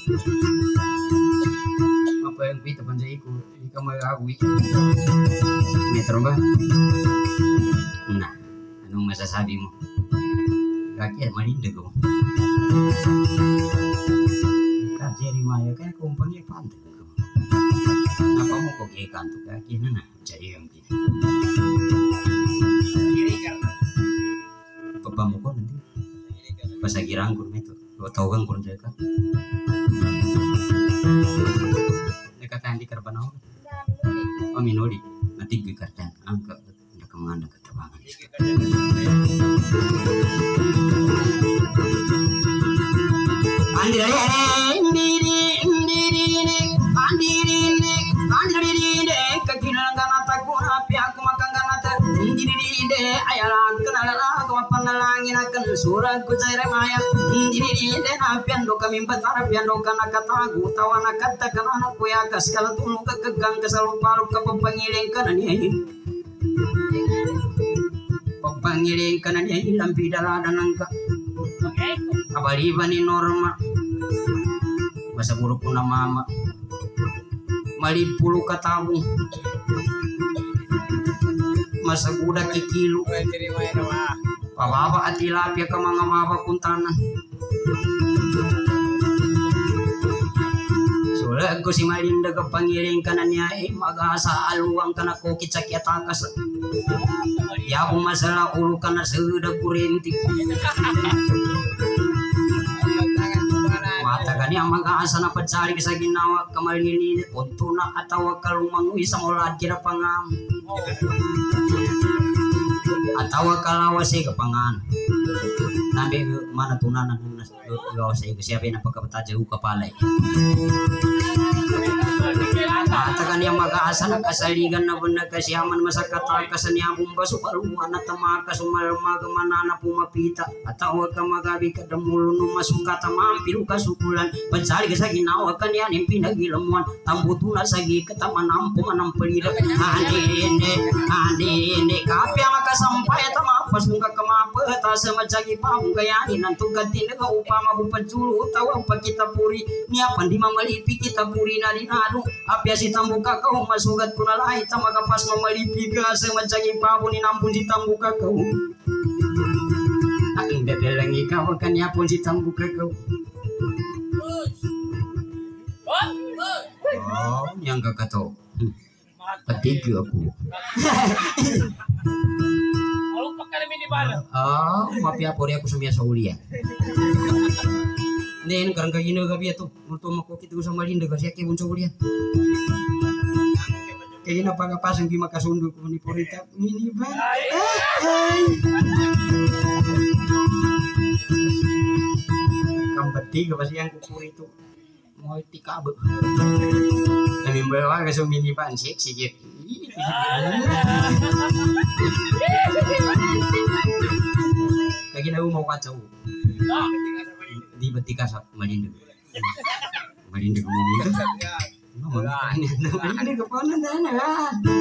apa yang pita panjay ko ikaw mag-awi metro ba? Nah, anong masasabi mo? Kaki malinda ko. Kak Jeremiah kaya kumpanya pantai ko. Apa mo ko kay kanto kaki na na jadi yang gini. Papa mo ko nanti. Pasagirang ko nito. Lo tawagan ko nito ka. Nakatandi karbanao. O minori. Natigwi kartan. Angka nakamanda katabangan. Surag ko sa remaya hindi na piando kami batara piando kana katagu tawana kata kana kuya kas kala tulog kagagang kasalupalog kapagpangiling kana niya pagpangiling kana niya ilang bidalada ng ka kabaliban ni Norma basa guru ko na mama malipulo katabong masaguda kikilo pababa at tilapia ka mga mabapuntanan sulag ko si Malinda ka pangiling ka na niya eh mag-asa aluwang ka na kukit sa kiatakas yabong masala ulo ka na suda kurinti mata ka niya mag-asa na padsari sa ginawa ka malinit punto na atawag ka lumangoy sa mulad kira pangam Atau kalau si kepangan nabi mana tunanan gawa sa siapa na pagkapata jauh kapalay. Atakan yang mag-aasa na kasaligan na bunda kasyaman masakata kasanyabong baso kaluan at tamaka sumalmaga manana pumapita at tawag ka magabi kadamulo nung masukata mampiru kasukulan pansali ka sa ginawa kanyan yung pinagilamuan tambuto na sagi katamanang pumanang palila anine anine kapya makasampay at mapas mong kakamapata sa madsagi pa mong gayanin ang tugad din na upama bupadsulo tawag pag kita puri niya pandi mamalipi kita puri na dinado apya si tambuka kau masugat ko na lahi tamagapas mamalipi ka sa madsagi pa mo ninampun si tambuka kau aking bebelang ikaw kanya pun si tambuka kau oh yang kakato hmm. Patiga aku oh mapia pori aku sumia saulia nen karang kagino gabi ito untuk makokit ko sa malinda kasi aki bunso ulian kaya na pagapasang di makasundo ko ni porita nini ba kambati ka pasti yang kupuri itu mau tikabo kami bawa ke sumini ban seksi gitu kaya na mau kacau di betika sa malinda malinda ko mo dito no malinda ko pa na na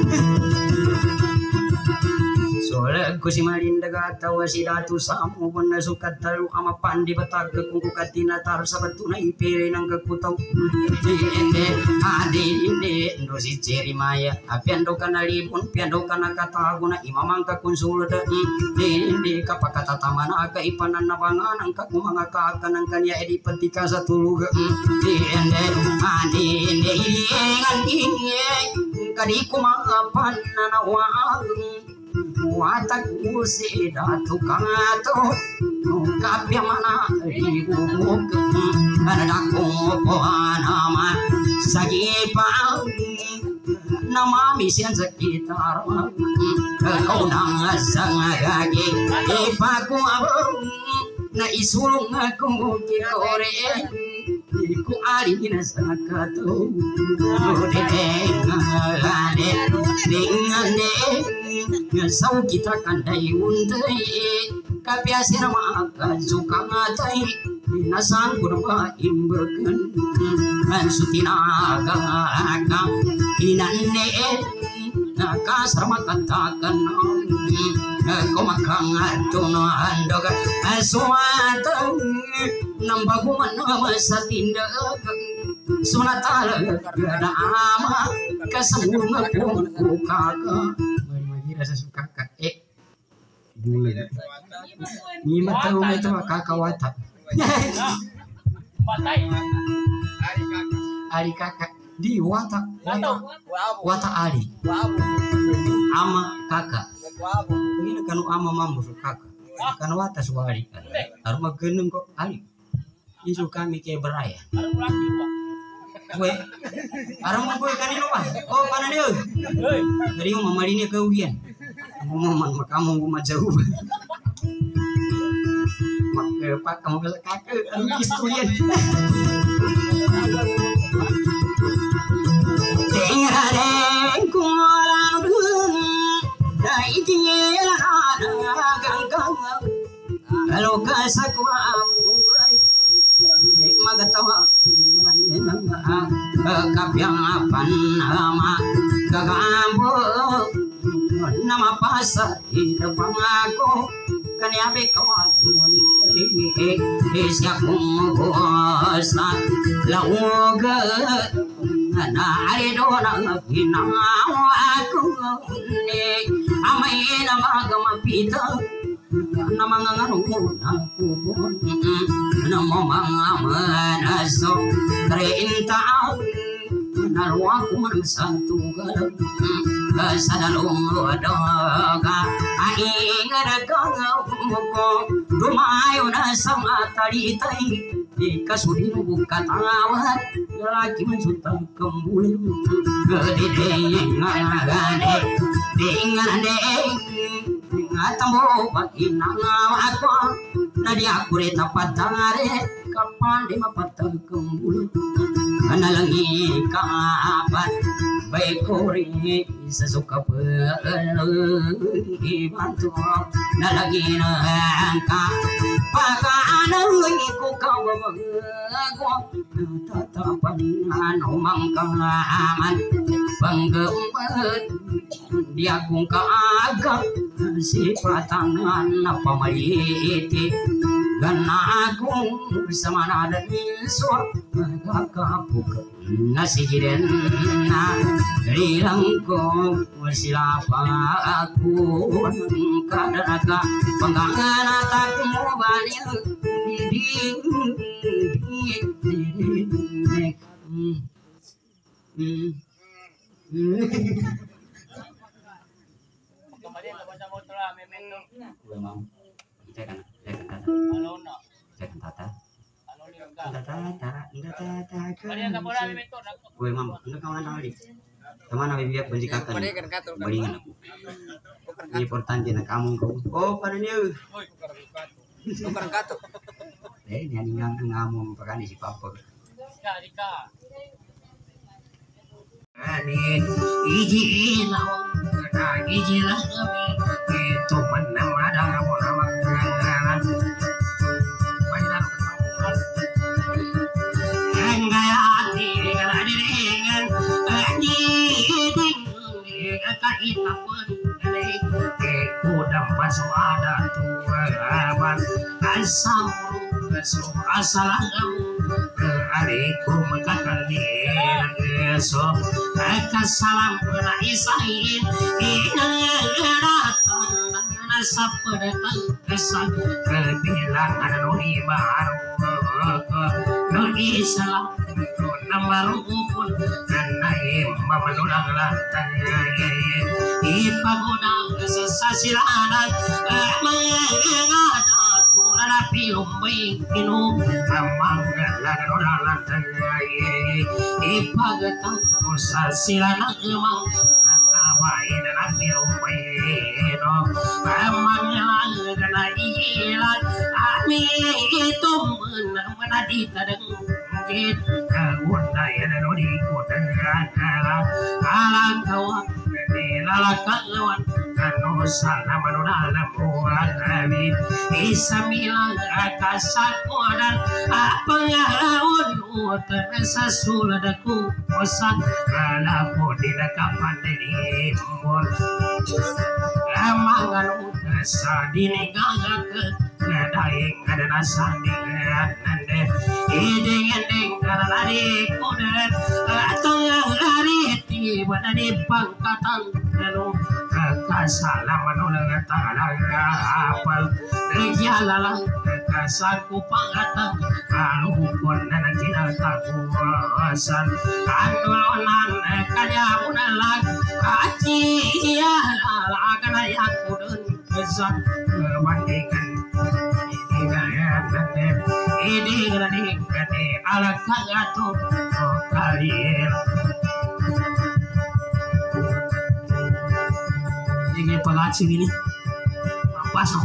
soalnya aku si malinda kata si datu samu benar suka talu ama pandi batag kung kukatina tar sabatu na ipere nang kakutaw inde ade inde no si Jeremiah apiando kanalipon piando kanakatago na imamang kakonsulta inde kapakata tamana ka ipanan na bangan ang mga kakanang kanya edi patika sa tulog inde ade inde ingan ingay kadi kumapan na nawag watak usida tukato kapya mana ribuk anakku nama sagipa nama misian sekitar kau nang sangagagi ipaku na isulung aku kore ku ari na sakato dengane dengane sau kita kandai undai kapya sirama kazuka ngatai nasang kurba imbekan sutina aga inanne kasarma katakan komakang atono andoga aswata nambaguman nama satinda sunatala gada ama kasambunga kong kaka rasa suka kak eh bulan ni mata rumah itu kakak watak ali kakak di watak watak watak ali ama kakak ini kan ama mambu kakak kan watak suari harus mageneng kok ali isu kami kayak beraya gue arang mau gue kan lupa oh mana dia dari mama ini ke ujian ngomong mak kamu gue jauh mak pak kamu ke kakek istulian dengareng kualang dun dai tiela ada ganggang kalau kasakwa magatawa kapyang apan nama gagambo nama pasar hidup aku kanyabe kawaduni isya kumgosa lauga na aridona hinawa aku ne amay na magamapita na mga nganong nakubon na mga manaso treinta nalwa ko man sa tugal sa dalong daga aingar ka ko dumayo na sa matalitay kasudin bukatawat lagi mensutan kembuli gede ngane dengane Tambo baginang ako nadi aku re tapatare kapan di mapatang kembul analangi kapan baik kori sesuka pergi bantu nalagi nangka pakanang iku kau bago tatapan anu mangkaman panggempet dia kung kaagam sipatangan apa maliti dan aku sama nada iswa kakapuk nasi jiren na rilangko silapa aku kadaka panggangan atak mo banil di Gue mam, enggak kawan tadi. Teman abi biak benjikakan. Balingan aku. Ini portan jena kamu kau. Oh, pada ni. Tukar kato. Eh, nyanyi ngang ngamu pakai si papa. Ani iji lawan, iji lawan. Itu mana ada kamu nama kangen. Banyak enggak hati dengan dengan ani ding kita pun aku dapat suara tuan asal asal Assalamualaikum kakak so salam naisain ingatkan nasa datang kesan kebilangan nuri baru nuri salam nomor ukun naim memenulang lantai ipagoda sesasilanan mengada tulana pilumbai inu amanggalan orang lantai ipagata sesasilanan emang ngawain dan pilumbai no amanggalan ilan ami itu menadi tadeng git kagundaya dan odi kudan kala alang kawan lala kawan kanu sana manunala muat nabi isamilang akasan kuadan apa yaun uterasa suladaku osan kala podina kapan dini mur amangan udasa dini gagak daing ada nasandi nande iding iding karena di kudet atau yang hari tiba dari pangkatan lalu kasalah manulang talang apal jalalang kasaku pangkatan kalau pun dan tidak takuasan andolan kanyamunan lag kaci ya akan ayat kudun besar kebandingan ini ini ini ala kagatu kalian ini pengaci ini apa so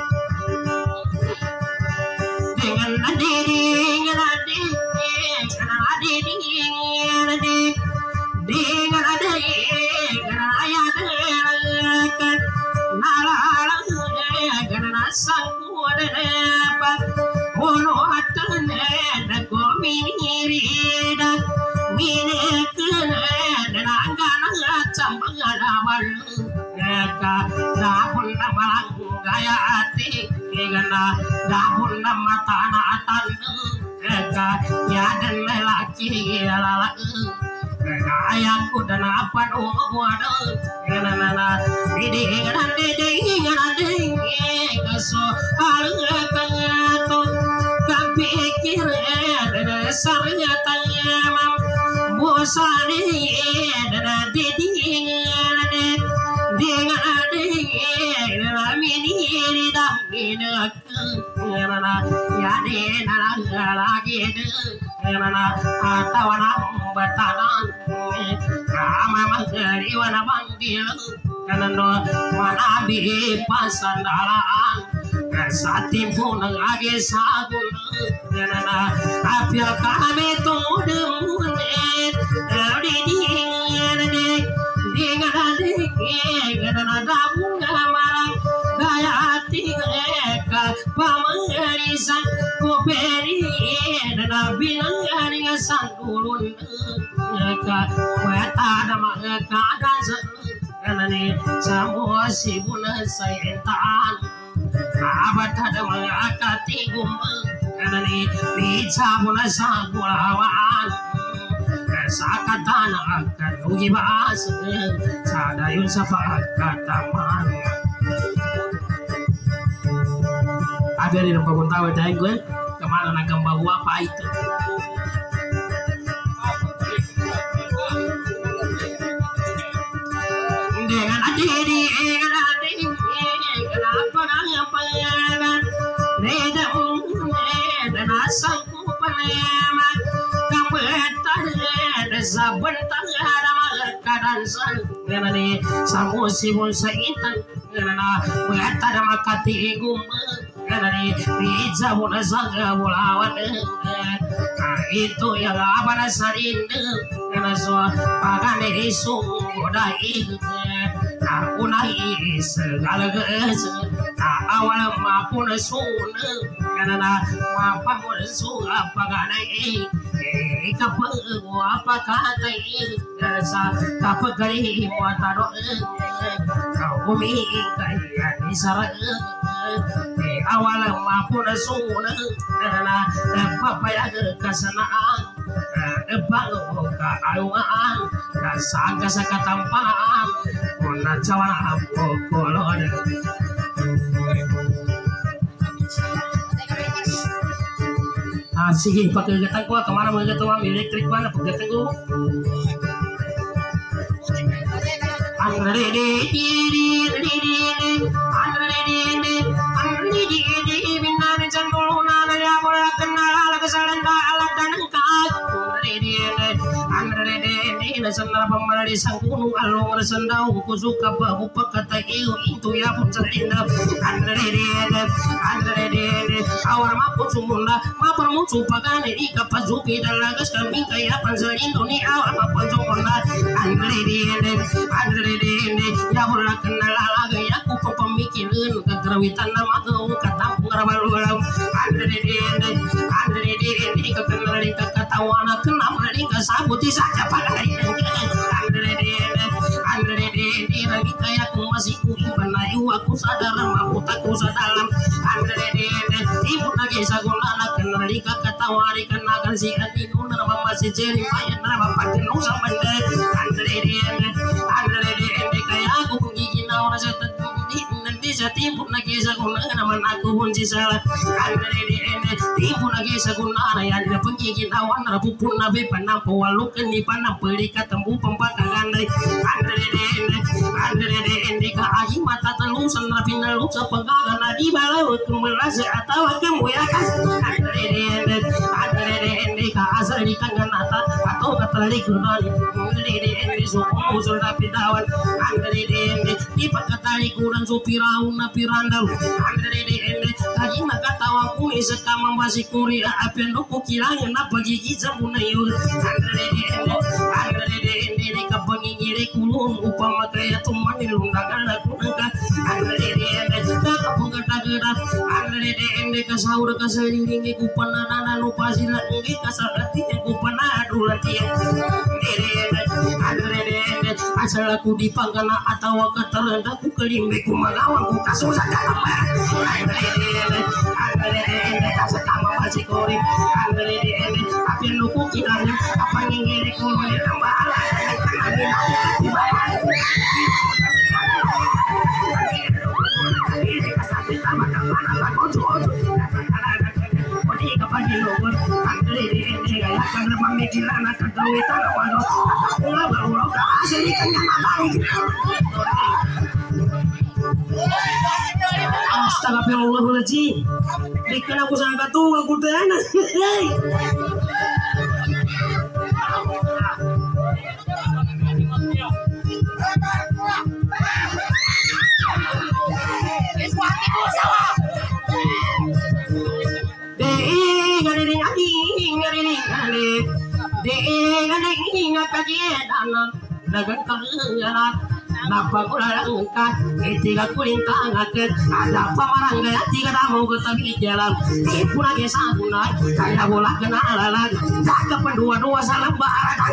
dengan adi dengan adi dengan adi dengan adi dengan adi dengan ayat dengan nala dengan asal dapat uno atane nago minirida minekana nangana chambala wal ka dahul namalang gaya ati ngana dahul namatana atan ka nyadan lelaki lala ayatku dan apa waduh ngana nana didi ngana didi ngana didi kaso alngatangato kapikir dasarnya tanyamam bosani dan didi ngana didi ngana didi ngana mini didamina ngana ya de nana lagi de ngana atawana batanan kama magari wana manggil kanano manabi pasandalaan sati pun age sagun kanana apya kami tudemunet di di di ngade kanana dabunga marang daya hati ka pamangarisan koperi dana bilang ani sangulun ka wata dama ka dasan kanane samua sibuna sayentan abad dama akati gum kanane bisa buna sangulawan sakatana akan ugi bahas sadayun sapakataman ada di tempat pun tahu dah gue kemana nak gambar apa itu dengan adiri dengan adiri kenapa nanya pengen reda dan asangku penemat kapetan dan saban tangan keadaan san dengan ni samu sibun saitan dengan beata dan makati gum dari pizza bola saga bola itu yang apa sarin karena so pagan isu dai aku naik segala ges awal maupun sun karena apa pun sun apa ganai kapal apa kata sa kapal gari muataro umi kaya disara awal maupun suna karena apa ya kesanaan bangga keayuan saga sakatampaan puna cawana kolon ah sige pakai gatang ko kemana mau gatang elektrik mana pakai gatang ko andre de di di di di andre de de andre di di binar jangol na ya bola kenal kesalan da alat dan ka andre de andre de de na sandara pamali sangkunu alung sandau kusuka ba upakata eu itu ya pun serinda andre de andre de awar ma pun sumunda ma permucu pagane di kapazuki dalagas kami kaya pansarindo ni awar ma pun sumunda andre de andre de ya bola kenal lagi aku pemikiran kegerawitan nama kau kata pengramal ulang andre de andre de kekenal di ketawana kenapa di kasabuti saja pada hari andre de andre de lagi kayak aku masih kuiban ayu aku sadar mampu takku sadalam andre de ibu lagi saguna kenal di ketawari kenakan si adi nuna nama masih jeri mayan nama pakai nusa benda andre de andre de kayak aku gigi nawan setan nanti setiap lagi saguna nama aku pun salah andre de ibu lagi saguna yang dia penggigi nawan rabu pun nabe panam pawalu keni panam perika tembu pempakagan dari andre de andre de ka aji mata telu sana pindah lu sepegangan di balau kemelas atau kamu ya kas andre de andre de ka asal di kangen atas atau katalik nani andre de suku sudah pidawan andre de di pakatali kurang supirau na pirandal andre de kaji nak katawa kuni sekam masih kuri apian doku kiranya na bagi gizam unayul andre de andre de ini kapangingire kulung upama kaya tuman ilundagan aku nangka andre de kapungka tagada andre de kasaur kasalilingi kupanana no pasila ngi kasarati kupana adulati andre de asal aku dipanggana atau keterenda ku kelimbe ku malawan ku kasusa apa andre de andre de kasakama masih kori andre de apian doku kiranya kapangingire kulung tambah Astagfirullahaladzim. Bikin aku sangat tua aku dana. Hey. ingat kajian dagang kalian napagulangkan tiga kulintang aket ada pamarangga tiga damu ketabi jalan ibu lagi sangunai kaya bola kenalan jaga pendua-dua salam barang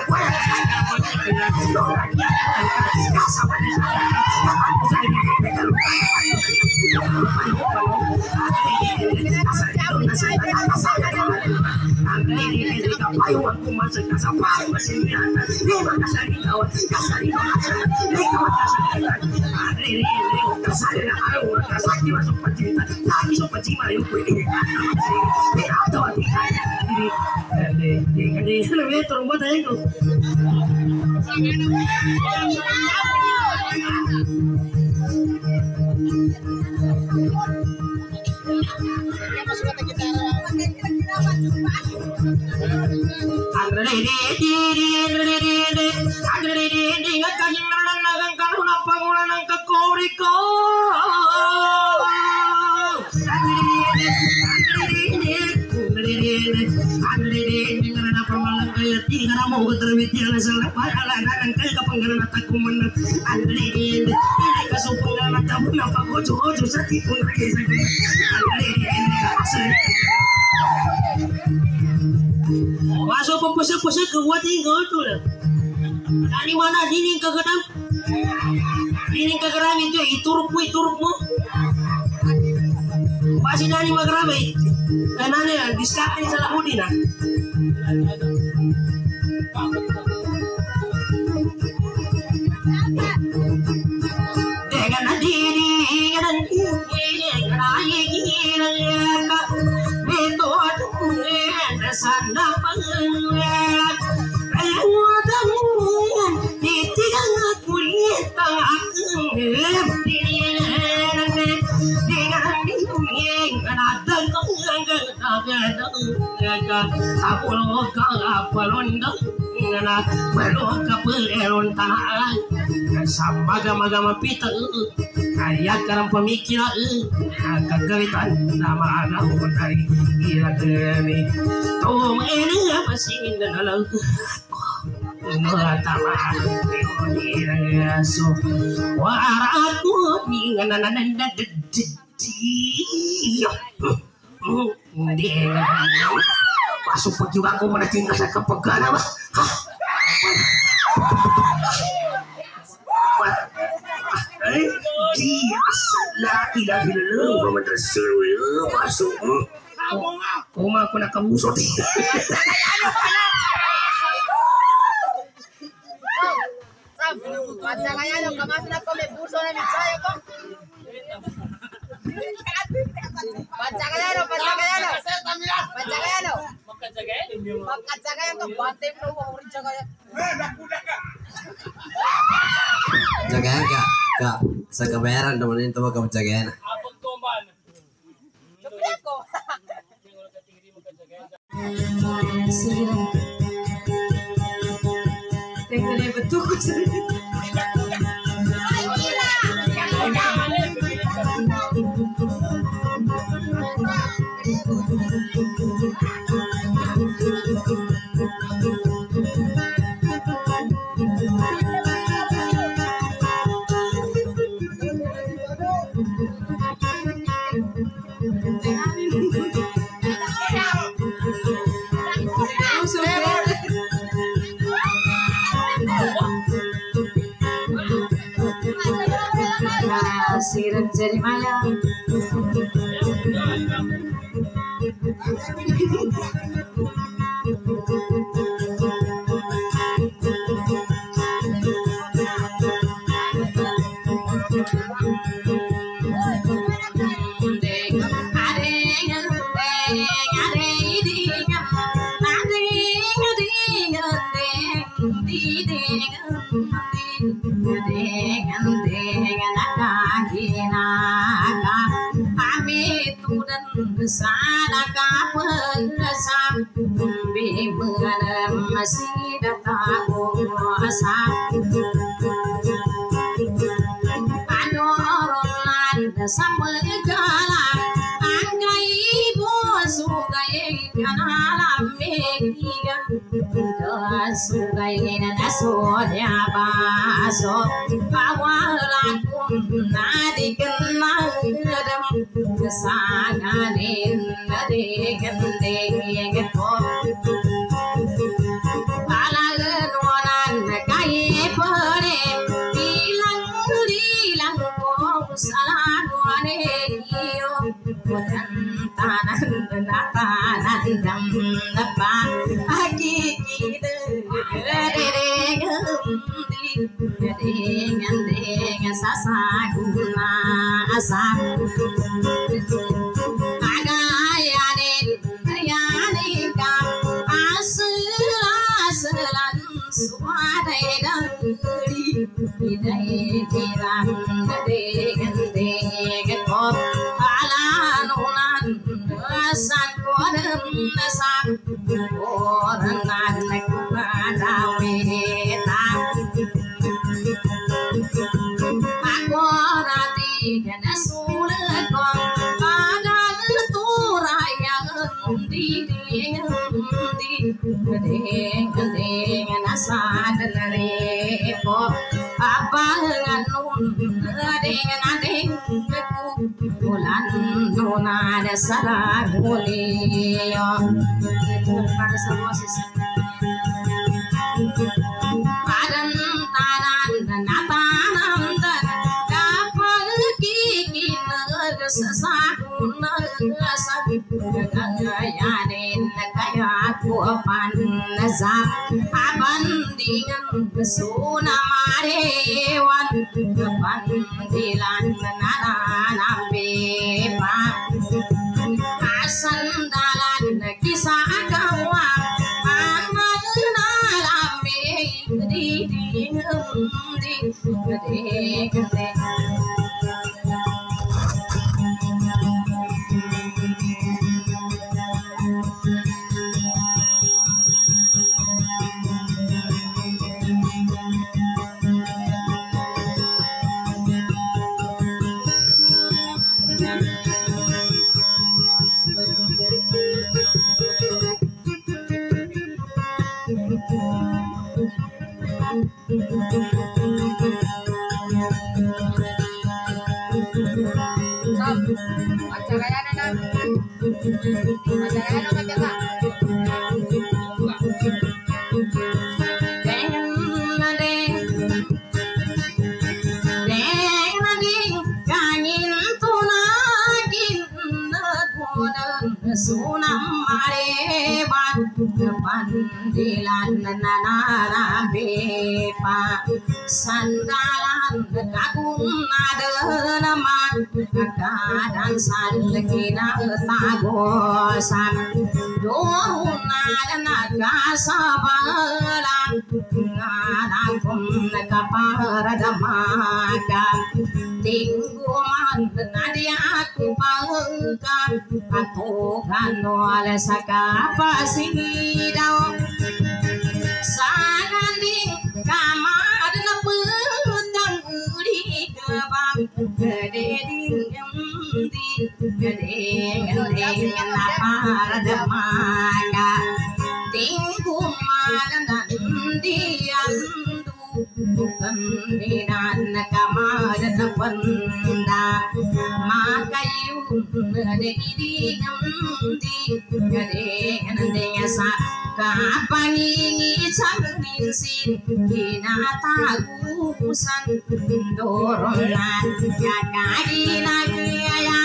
masuk pempesek-pesek ke gua tinggal tuh lah. Dari mana dinding ke gedang? Dinding ke gedang itu iturupmu iturupmu. Masih dari magrabe. Kanannya di sekarang salah udina. Dengan diri dan diri kerana gila itu ada sana pengelat peluatan di tiga kulit aku dengan dengan ada aku loka apa londong dengan meloka pelelon tanah sama gama-gama pita ayat karang pemikiran kagawitan nama agama dari gila kami tom ini masih dalam Tama so waratmu dengan nanda masuk pejuang aku mana tinggal saya kepegang apa dia lagi lagi lu madrasah masuk rumah aku nak kamusot baca kaya dong, kamu sudah kau lepuso na misalnya kok. Baca kaya dong, baca kaya dong, baca kaya dong. Baca kaya dong, batem lu mau urus kaya. Jagain kak, kak, sa kabayaran teman itu kamu jagain. Coba kok. Tengah betul kok sendiri. Siram jadi maya. Sana kapesan bimbingan masih datang kuasa adoran sama jalan angkai ibu sugai kanala megiga sungai nasodya baso awalakum nadi kenang kesaganin nadi gendeng yegeto alagan wanan kai pare bilang bilang kong salan wane iyo tanah tanah dam napa hakiki dengan dengan sasaguna asam agayanin ayanin ka asla aslan suadai dan kuri idai tiran dengan dengan kop alanunan asan kodem nasak orang anakadawe dan sulit kong padang turaya di di di dengan asal dari po apa nganun dengan ading bulan nuna ada salah mulia pada semua sisi padan tanan dan tanam dan sesakuna sagayanin kaya kuapan naza abandingan suna marewan kepandilan nanana bepa asandalan kisah kawa amalnalame di di di di di sunam mareban pandilan nanana bepa sandalan kagung adenaman kadang salkina tagosan doruna naga sabalan ngadangkum kaparadamaka tingguman nadiaku pangka aku kanwal sakapasidao sananding kamar na putang uli kabang gededing di gedeng gedeng na paradamaka tingguman nandian bukan bidan kamar na panda makayu de di ngamdi gade nandenya sa kapaningi sabin sin dinatagusan doronan yakagina ya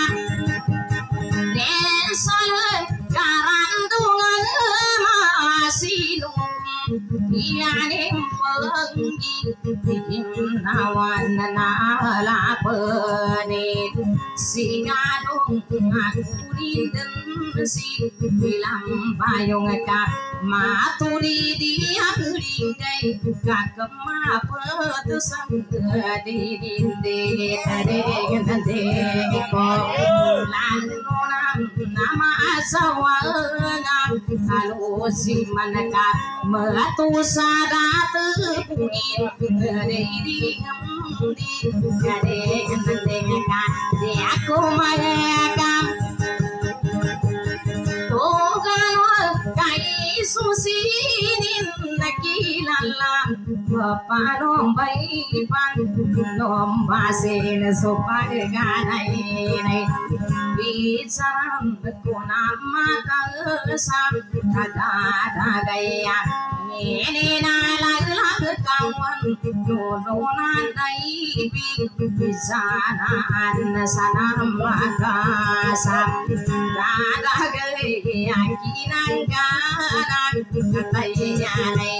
desal karandungan masinum iyanim penggi nawan nala penit singadong ngakuridan si bilang payung ka maturi dia ringkai kakema petusan di dinde tade gande ko lanonam nama asawana kalau si manaka melatu sadat puin dari di ngamdi tade gande ka di aku mayakam togal kai susinin nakilala papanombai pan nombasin sopaganay bisaran kunama kalsam kadadagaya nina laglag kawan nurunan naibi bisaran sanam makasam dadagay akinang ganan katayanay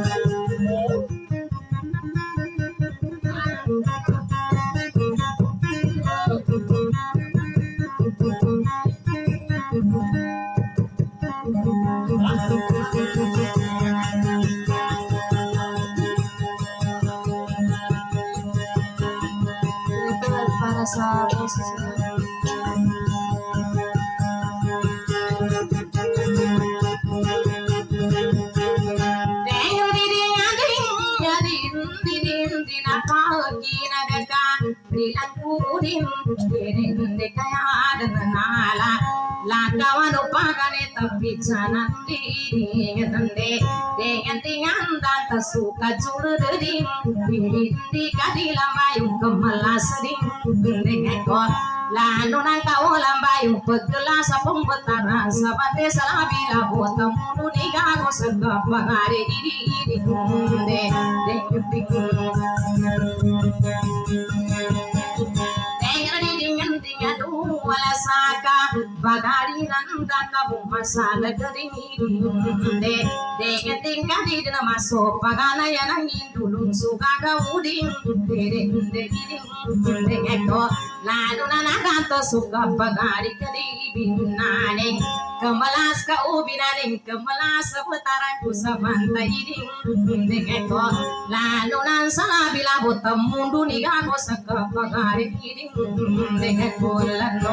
para sa boses Lakawan upagane tapi jangan diri tende dengan dengan data suka juru dedim diri di kadila bayung kemelas ding dengan kor lalu nang kau lambayung pegelas pembetara sabate salabila botam muni gago segap bagare diri diri de wala saka bagari nanda kabu masala gering de de tingka di dina masuk pagana yanang indulung suka gauding de de de de eko lalu nana kanto suka bagari kadi binane kemalas ka ubinane kemalas putaran ku samanta iding de eko lalu nan sala bila botam mundu ni gago saka bagari iding de eko lalu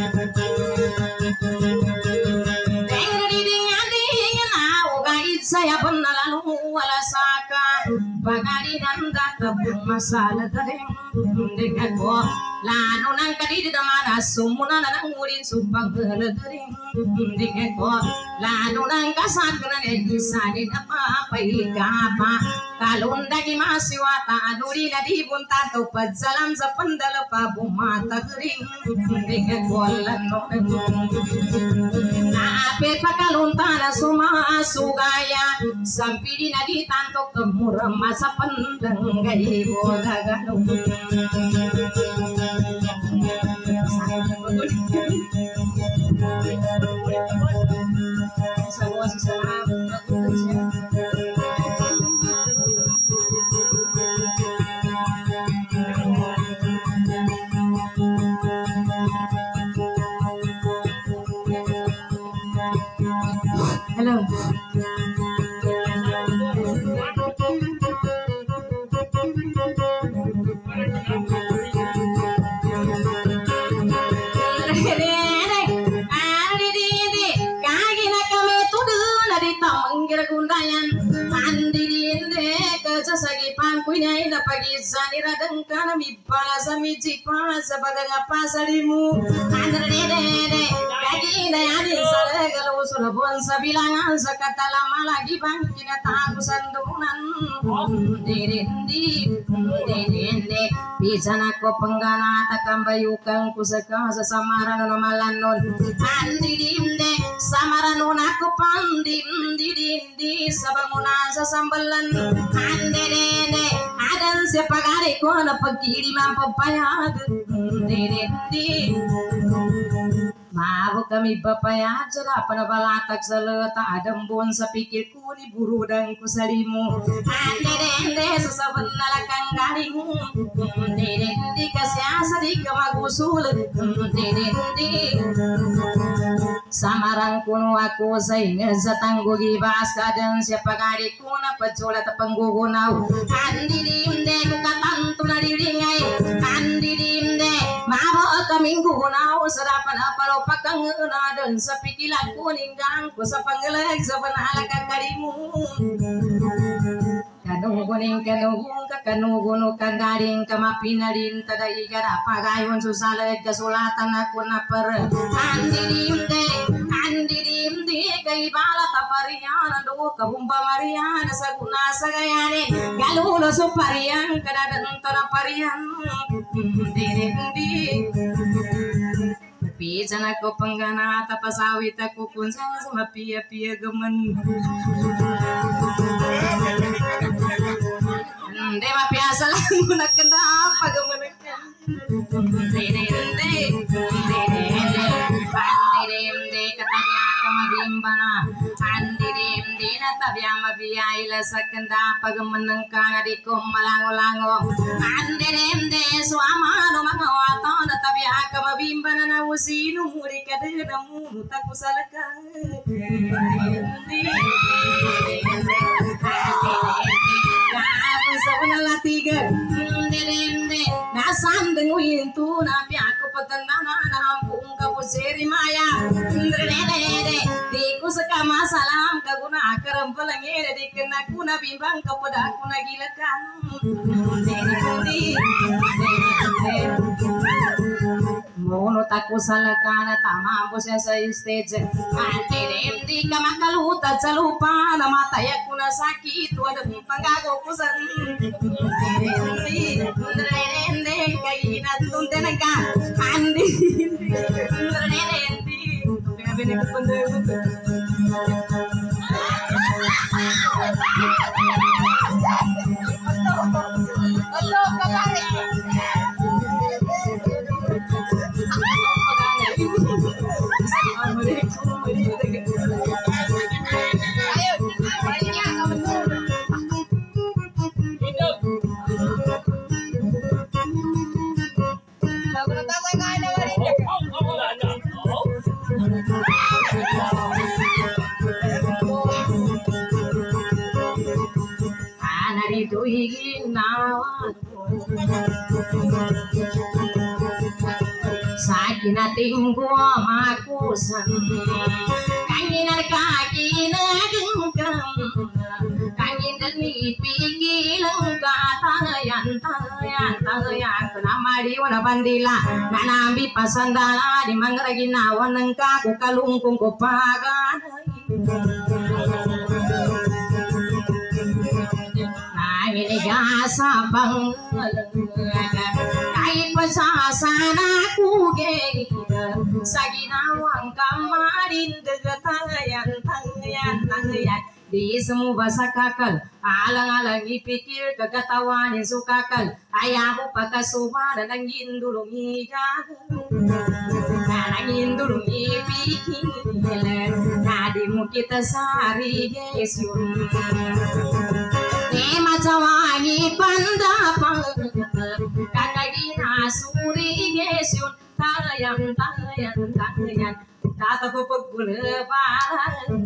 saya pernah lalu wala saka bagari nanda kabung masalah kadeng dengan ko lalu nang kadi di mana sumuna nang ngurin sumpang gelegering dengan ko lalu nang kasak nang bisa di apa apa ikapa kalun dagi masih wata aduri nadi bunta to pajalam sependal pabu mata kering dengan ko lalu ape pakalun tanah suma sugaya sampiri nadi tanto kemurah masa pendeng gaya boga galung semua sesama hello. Sagi pangkunya ina pagi zanira dengkana mi pala sami cipa sebagai apa salimu andre dede kaki ina yani sale kalau sudah pun sebilangan sekata lama lagi bangkina tahu sandunan dede di dede bisa nako penggana takam bayukang kusaka sesamaran nomalan non andi dinde samaran aku pandim di dindi sabangunan sesambelan ande dede adan sepagare ko na pagkiri mampapayag dede di mau kami bapayag sa panabalatag sa leta adambon sa pikir ko ni burudang ko sa limu ande dede sasaban na lakang galing dede di kasi asa di ka magusul dede di samarang kuno ako sa inga sa tanggugi bas kadang siapa gari ko na pajola ta panggugunaw andi dinde ko katanto na diringay andi dinde mabo kaming gugunaw sa dapan apalo pakanguna don sa pikilan ko ninggang ko sa pangalag sa panala kakarimu kanuguning kanugung kakanuguno kagaring kamapinarin tadai gara pagayon susalag kasulatan ako na per andi dinde andi dinde Indi kay bala taparian do kabumba marian saguna sagayane galulo suparian kadadan tona parian dindi pijana ko panggana tapasawit ako kunsa sama pia pia gemen ande ma biasa lang muna kenapa gemen dindi dindi katanya kamabimbana andirimdi na tabyama biyaila sakanda pagmenengkana di kumalango-lango andirimdi suamano mangawata na tabya kamabimbana na usinu muri kadena mu takusalaka tiga ndirinde nasandeng wintu na piako patandana na hampung kabuseri maya ndirede di kusakama salam kaguna akaram palangere di kena kuna bimbang kapada kuna gilakan mono taku salakana tamambo sa stage andirindi kamakaluta salupa na mataya kuna sakit wala panggago kusan ndirende kaina tunte naka andi ndirende bene kupunde Hello, kabare. Sakina tinggu makusan kanginan kaki negengkam kanginan nipi gilang katayan tayan tayan kenamari wana bandila nanambi pasandala di mangragi nawan nengka ku kalungkung ku pagan ini gasa bang kahit pasasana ku gengida saginawang kamarin degatayan tangayan tangayan di semua bahasa kakal alang-alang ipikir kegatawanin sukakal ayamu pakasuba dan angin dulu ngiga angin dulu ngipikir nadimu kita sari gesyun macawangi pandapang kakagina suri gesyun tayang tayang tayang tata ko pagbulebaran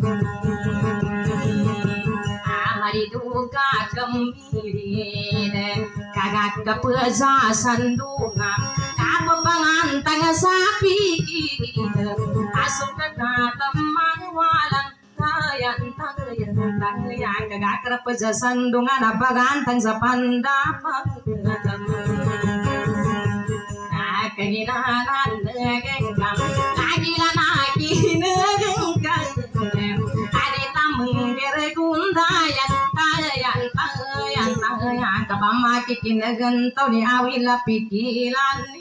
amari duka kemirin kagak kepesasan dunga kapebangan tanga sapi asuk kata mangwalang tayan tayan tayan kagak kepesasan dunga napagantang sa pandapang kaginanan negengkam kagilanaki negengkam adita menggeregundayan tayan tayan tayan kapamaki kinegentau ni awila pikilan